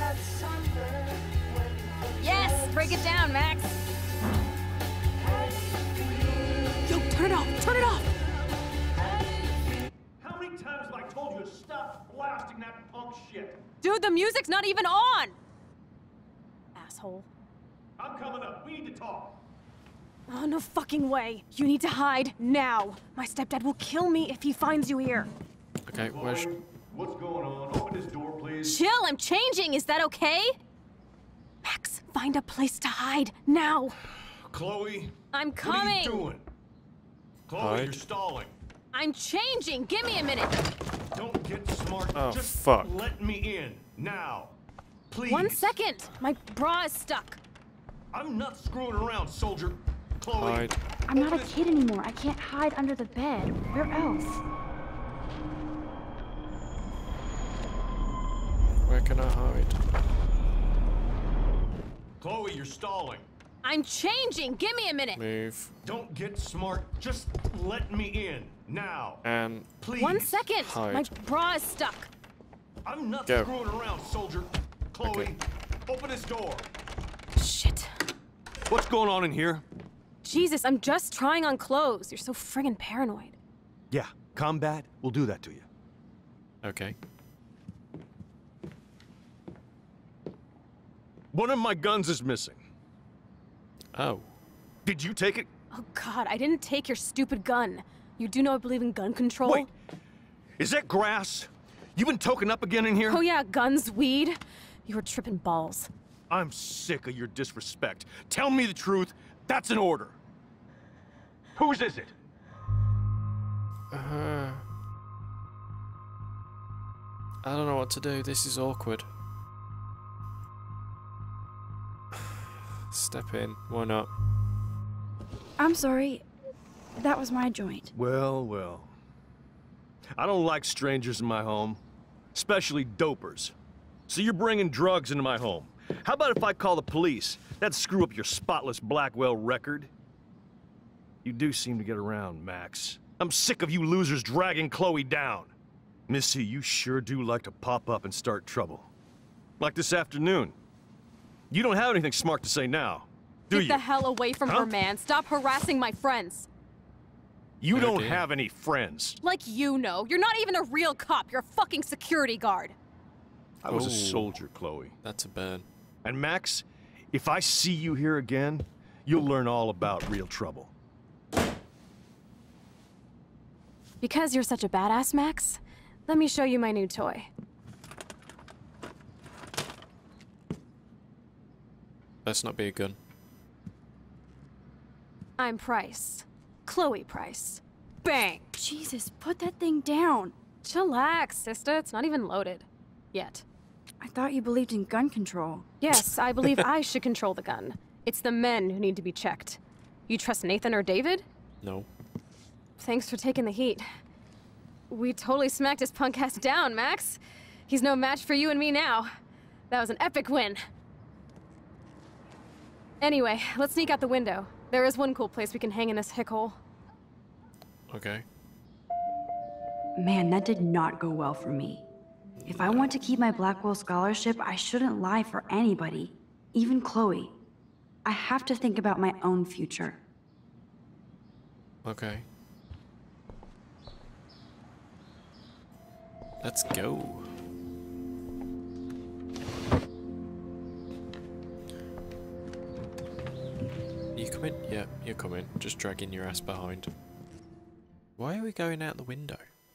Yes! Break it down, Max. Yo, turn it off! Turn it off! How many times have I told you to stop blasting that punk shit? Dude, the music's not even on! Asshole. I'm coming up. We need to talk. Oh, no fucking way. You need to hide now. My stepdad will kill me if he finds you here. Okay, where's... What's going on? Open this door, please. Chill, I'm changing. Is that okay? Max, find a place to hide now. Chloe. I'm coming. What are you doing? Chloe, Hide. you're stalling. I'm changing. Give me a minute. Don't get smart. Oh, Just fuck. let me in. Now. Please. 1 second. My bra is stuck. I'm not screwing around, soldier. Chloe. Hide. I'm not a kid anymore. I can't hide under the bed. Where else? Where can I hide? Chloe, you're stalling. I'm changing. Give me a minute. Move. Don't get smart. Just let me in. Now. And... Please. 1 second. Hide. My bra is stuck. I'm not Go. screwing around, soldier. Chloe, Okay. open this door. Shit. What's going on in here? Jesus, I'm just trying on clothes. You're so friggin' paranoid. Yeah, combat will do that to you. Okay. One of my guns is missing. Oh. Did you take it? Oh God, I didn't take your stupid gun. You do know I believe in gun control? Wait, is that grass? You been token up again in here? Oh yeah, guns, weed. You were tripping balls. I'm sick of your disrespect. Tell me the truth. That's an order. Whose is it? I don't know what to do. This is awkward. Step in. Why not? I'm sorry. That was my joint. Well, well. I don't like strangers in my home, especially dopers. So you're bringing drugs into my home. How about if I call the police? That'd screw up your spotless Blackwell record. You do seem to get around, Max. I'm sick of you losers dragging Chloe down. Missy, you sure do like to pop up and start trouble. Like this afternoon. You don't have anything smart to say now, do you? Get the hell away from Huh? her, man. Stop harassing my friends. You don't have any friends. Like you know. You're not even a real cop. You're a fucking security guard. I was a Oh. soldier, Chloe. That's a burn. And Max, if I see you here again, you'll learn all about real trouble. Because you're such a badass, Max, let me show you my new toy. Let's not be a gun. I'm Price. Chloe Price. Bang! Jesus, put that thing down. Chillax, sister. It's not even loaded. Yet. I thought you believed in gun control. Yes, I believe I should control the gun. It's the men who need to be checked. You trust Nathan or David? No. Thanks for taking the heat. We totally smacked his punk ass down, Max. He's no match for you and me now. That was an epic win. Anyway, let's sneak out the window. There is one cool place we can hang in this hick hole. Okay. Man, that did not go well for me. If I want to keep my Blackwell scholarship, I shouldn't lie for anybody, even Chloe. I have to think about my own future. Okay. Let's go. You come in? Yeah, you're coming. Just dragging your ass behind. Why are we going out the window?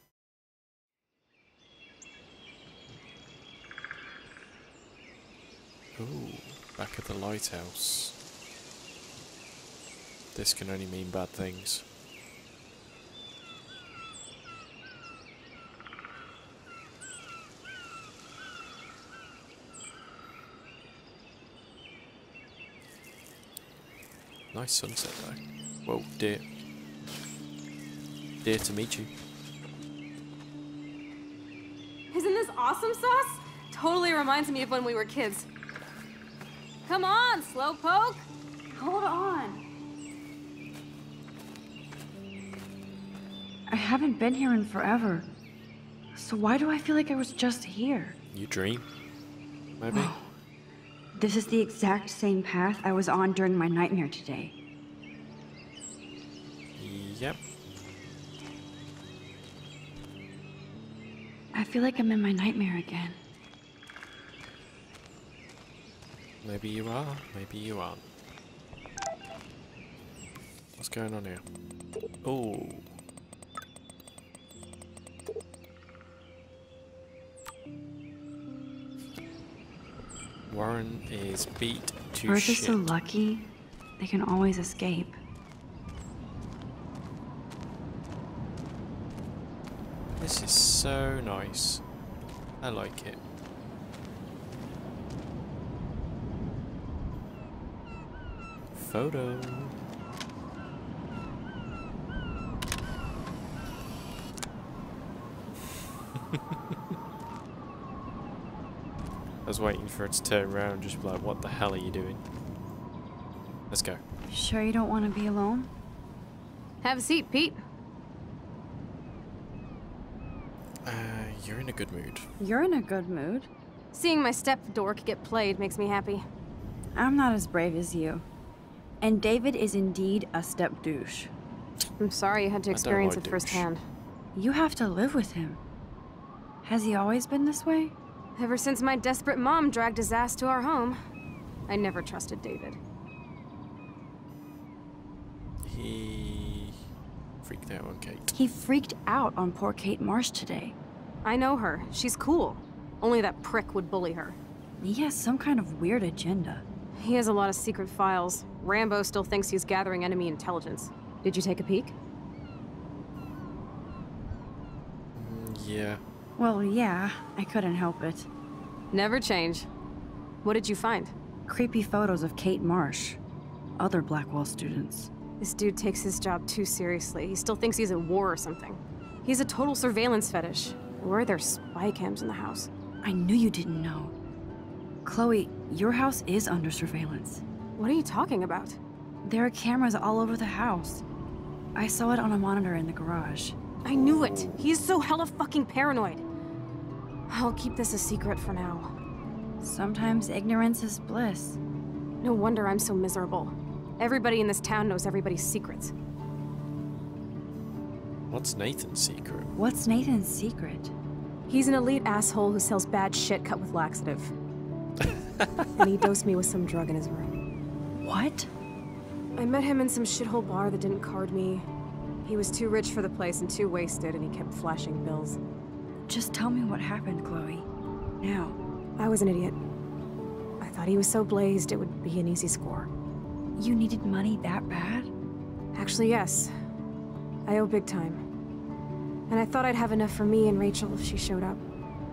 Ooh, back at the lighthouse. This can only mean bad things. Nice sunset though. Whoa, dear. Dear to meet you. Isn't this awesome sauce? totally reminds me of when we were kids. Come on, Slowpoke! Hold on. I haven't been here in forever. So why do I feel like I was just here? You dream? Maybe? Whoa. This is the exact same path I was on during my nightmare today. Yep. I feel like I'm in my nightmare again. Maybe you are, maybe you aren't. What's going on here? Oh. Warren is beat to Birds shit. are so lucky, they can always escape. This is so nice. I like it. Photo. I was waiting for it to turn around, just be like, what the hell are you doing? Let's go. Sure you don't want to be alone? Have a seat, Pete. You're in a good mood. You're in a good mood. Seeing my step dork get played makes me happy. I'm not as brave as you. And David is indeed a step douche. I'm sorry you had to experience it douche. firsthand. You have to live with him. Has he always been this way? Ever since my desperate mom dragged his ass to our home, I never trusted David. He freaked out on Kate. He freaked out on poor Kate Marsh today. I know her. She's cool. Only that prick would bully her. He has some kind of weird agenda. He has a lot of secret files. Rambo still thinks he's gathering enemy intelligence. Did you take a peek? Yeah. Well, yeah, I couldn't help it. Never change. What did you find? Creepy photos of Kate Marsh. Other Blackwell students. This dude takes his job too seriously. He still thinks he's at war or something. He's a total surveillance fetish. Where are there spy cams in the house? I knew you didn't know. Chloe, your house is under surveillance. What are you talking about? There are cameras all over the house. I saw it on a monitor in the garage. I knew it! He's so hella fucking paranoid. I'll keep this a secret for now. Sometimes ignorance is bliss. No wonder I'm so miserable. Everybody in this town knows everybody's secrets. What's Nathan's secret? What's Nathan's secret? He's an elite asshole who sells bad shit cut with laxative. And he dosed me with some drug in his room. What? I met him in some shithole bar that didn't card me. He was too rich for the place and too wasted, and he kept flashing bills. Just tell me what happened, Chloe. Now. I was an idiot. I thought he was so blazed it would be an easy score. You needed money that bad? Actually, yes. I owe big time. And I thought I'd have enough for me and Rachel if she showed up.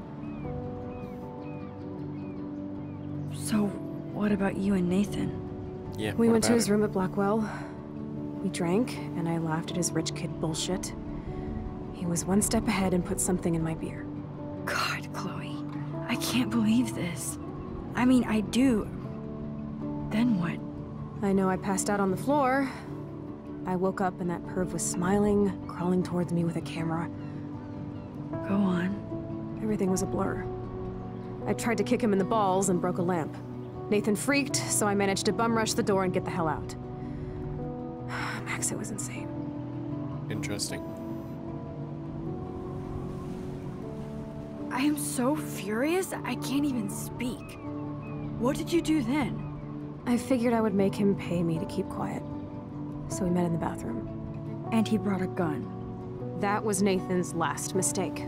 So, what about you and Nathan? Yeah, we went to his room at Blackwell. We drank, and I laughed at his rich kid bullshit. He was one step ahead and put something in my beer. God, Chloe. I can't believe this. I mean, I do. Then what? I know I passed out on the floor. I woke up and that perv was smiling, crawling towards me with a camera. Go on. Everything was a blur. I tried to kick him in the balls and broke a lamp. Nathan freaked, so I managed to bum rush the door and get the hell out. Max, it was insane. Interesting. I am so furious, I can't even speak. What did you do then? I figured I would make him pay me to keep quiet. So we met in the bathroom. And he brought a gun. That was Nathan's last mistake.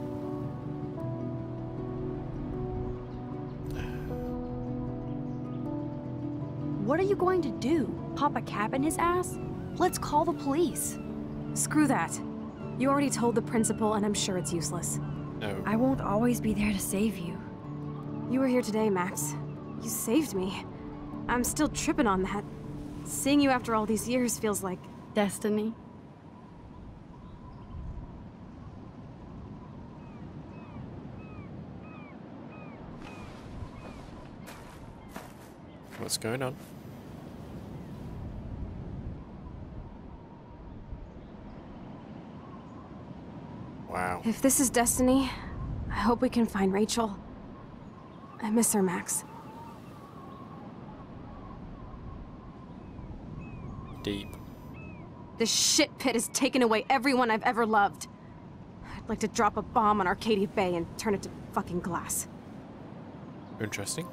What are you going to do? Pop a cap in his ass? Let's call the police. Screw that. You already told the principal, and I'm sure it's useless. No. I won't always be there to save you. You were here today, Max. You saved me. I'm still tripping on that. Seeing you after all these years feels like... destiny. What's going on? Wow. If this is destiny, I hope we can find Rachel. I miss her, Max. Deep. This shit pit has taken away everyone I've ever loved. I'd like to drop a bomb on Arcadia Bay and turn it to fucking glass. Interesting.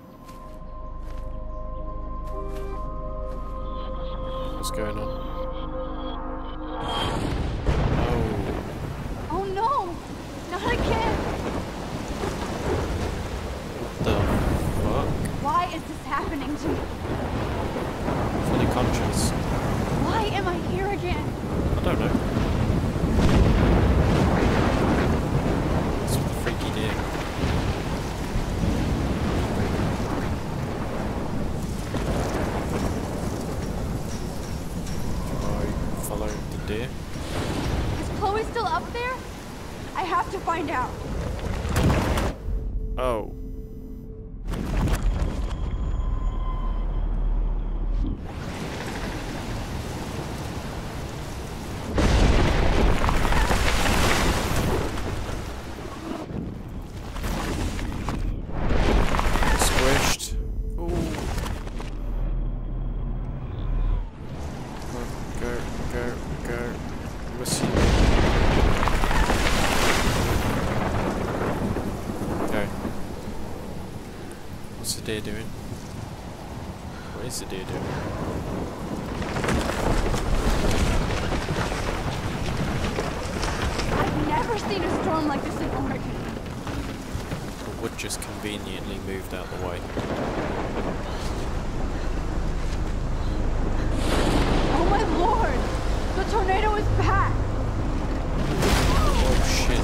What's going on? Oh. Oh no! Not again! What the fuck? Why is this happening to me? Fully conscious. Why am I here again? I don't know. It's with the freaky deer. I follow the deer. Is Chloe still up there? I have to find out. Oh. Squished. Ooh. Go. What's he doing? Okay. What's the deer doing? What is the deer doing? I've never seen a storm like this in Oregon. The wood just conveniently moved out the way. Oh my lord! The tornado is back! Oh shit.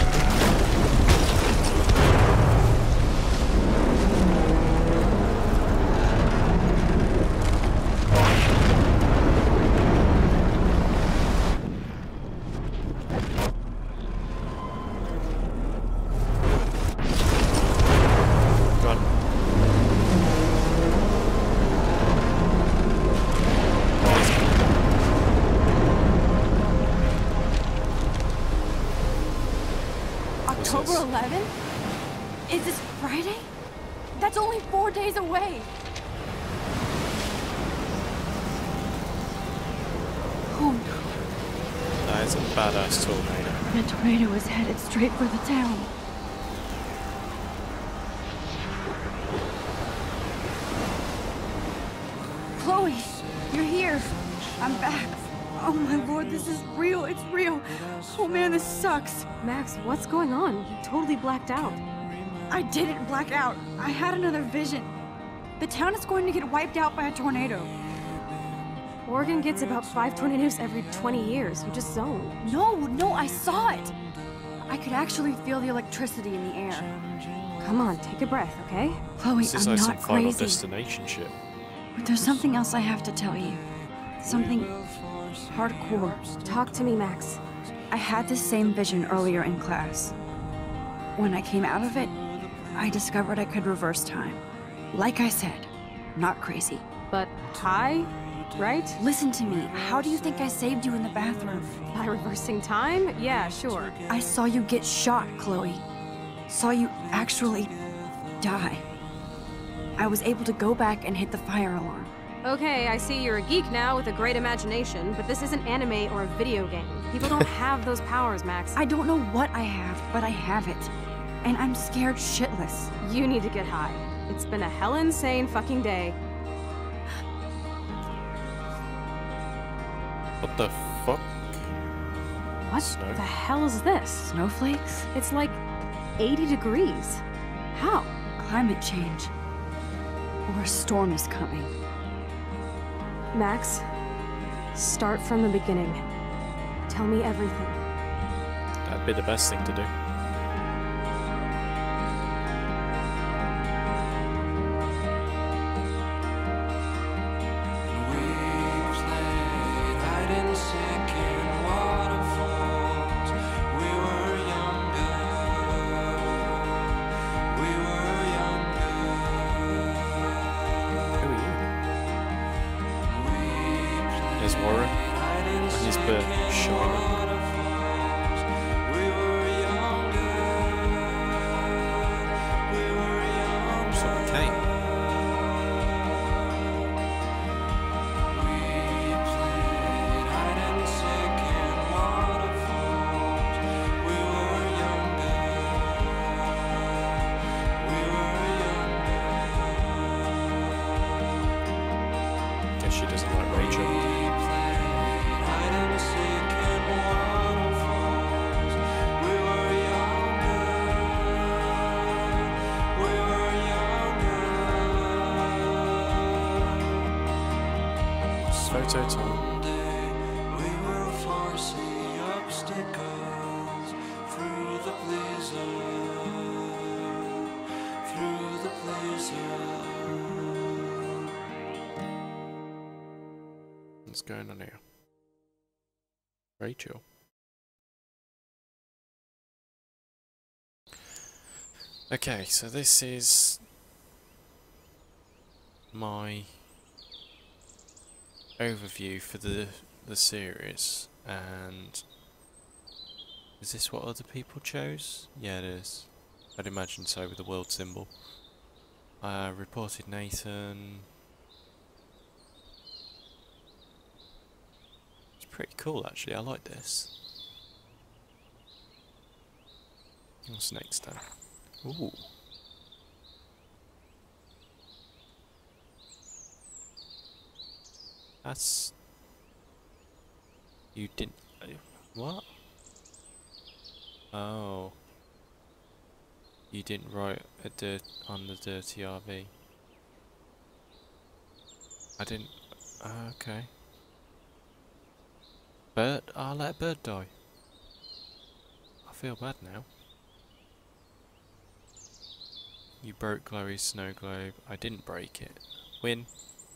October 11th? Is this Friday? That's only 4 days away! Oh no. That is a badass tornado. The tornado is headed straight for the town. Chloe, you're here. I'm back. Oh my lord, this is real. It's real. Oh man, this sucks. Max, what's going on? You totally blacked out. I didn't black out. I had another vision. The town is going to get wiped out by a tornado. Oregon gets about 5 tornadoes every 20 years. You just zoned. No, I saw it. I could actually feel the electricity in the air. Come on, take a breath, okay? Chloe, This is I'm like not some Final crazy. Destination shit. But there's something else I have to tell you. Something hardcore. Talk to me, Max. I had this same vision earlier in class. When I came out of it, I discovered I could reverse time. Like I said, not crazy. But high, right? Listen to me. How do you think I saved you in the bathroom? By reversing time? Yeah, sure. I saw you get shot, Chloe. Saw you actually die. I was able to go back and hit the fire alarm. Okay, I see you're a geek now with a great imagination, but this isn't anime or a video game. People don't have those powers, Max. I don't know what I have, but I have it. And I'm scared shitless. You need to get high. It's been a hell insane fucking day. What the fuck? What Snow? the hell is this? Snowflakes? It's like 80 degrees. How? Climate change. Or a storm is coming. Max, start from the beginning. Tell me everything. That'd be the best thing to do. Who are you? There's Warren and his bird shining. She doesn't like Rachel. It's photo time. What's going on here? Rachel. Okay, so this is my overview for the series, and is this what other people chose? Yeah, it is. I'd imagine so, with the world symbol. Reported Nathan. Pretty cool, actually. I like this. What's next then? Ooh. That's... You didn't... What? Oh. You didn't write on the dirty RV. I didn't... Okay. Bird? I'll let a bird die. I feel bad now. You broke Chloe's snow globe. I didn't break it. Win.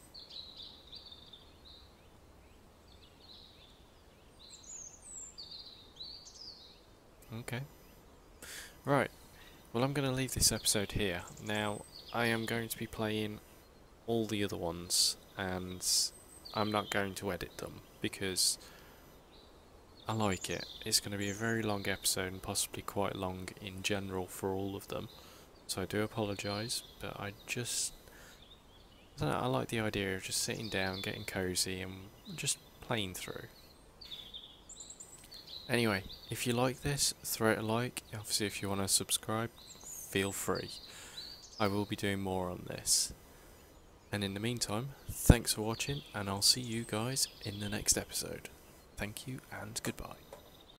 Okay. Right. Well, I'm going to leave this episode here. Now, I am going to be playing all the other ones, and I'm not going to edit them, because I like it. It's going to be a very long episode and possibly quite long in general for all of them. So I do apologise, but I don't know, I like the idea of just sitting down, getting cozy and just playing through. Anyway, if you like this, throw it a like. Obviously if you want to subscribe, feel free. I will be doing more on this. And in the meantime, thanks for watching, and I'll see you guys in the next episode. Thank you and goodbye.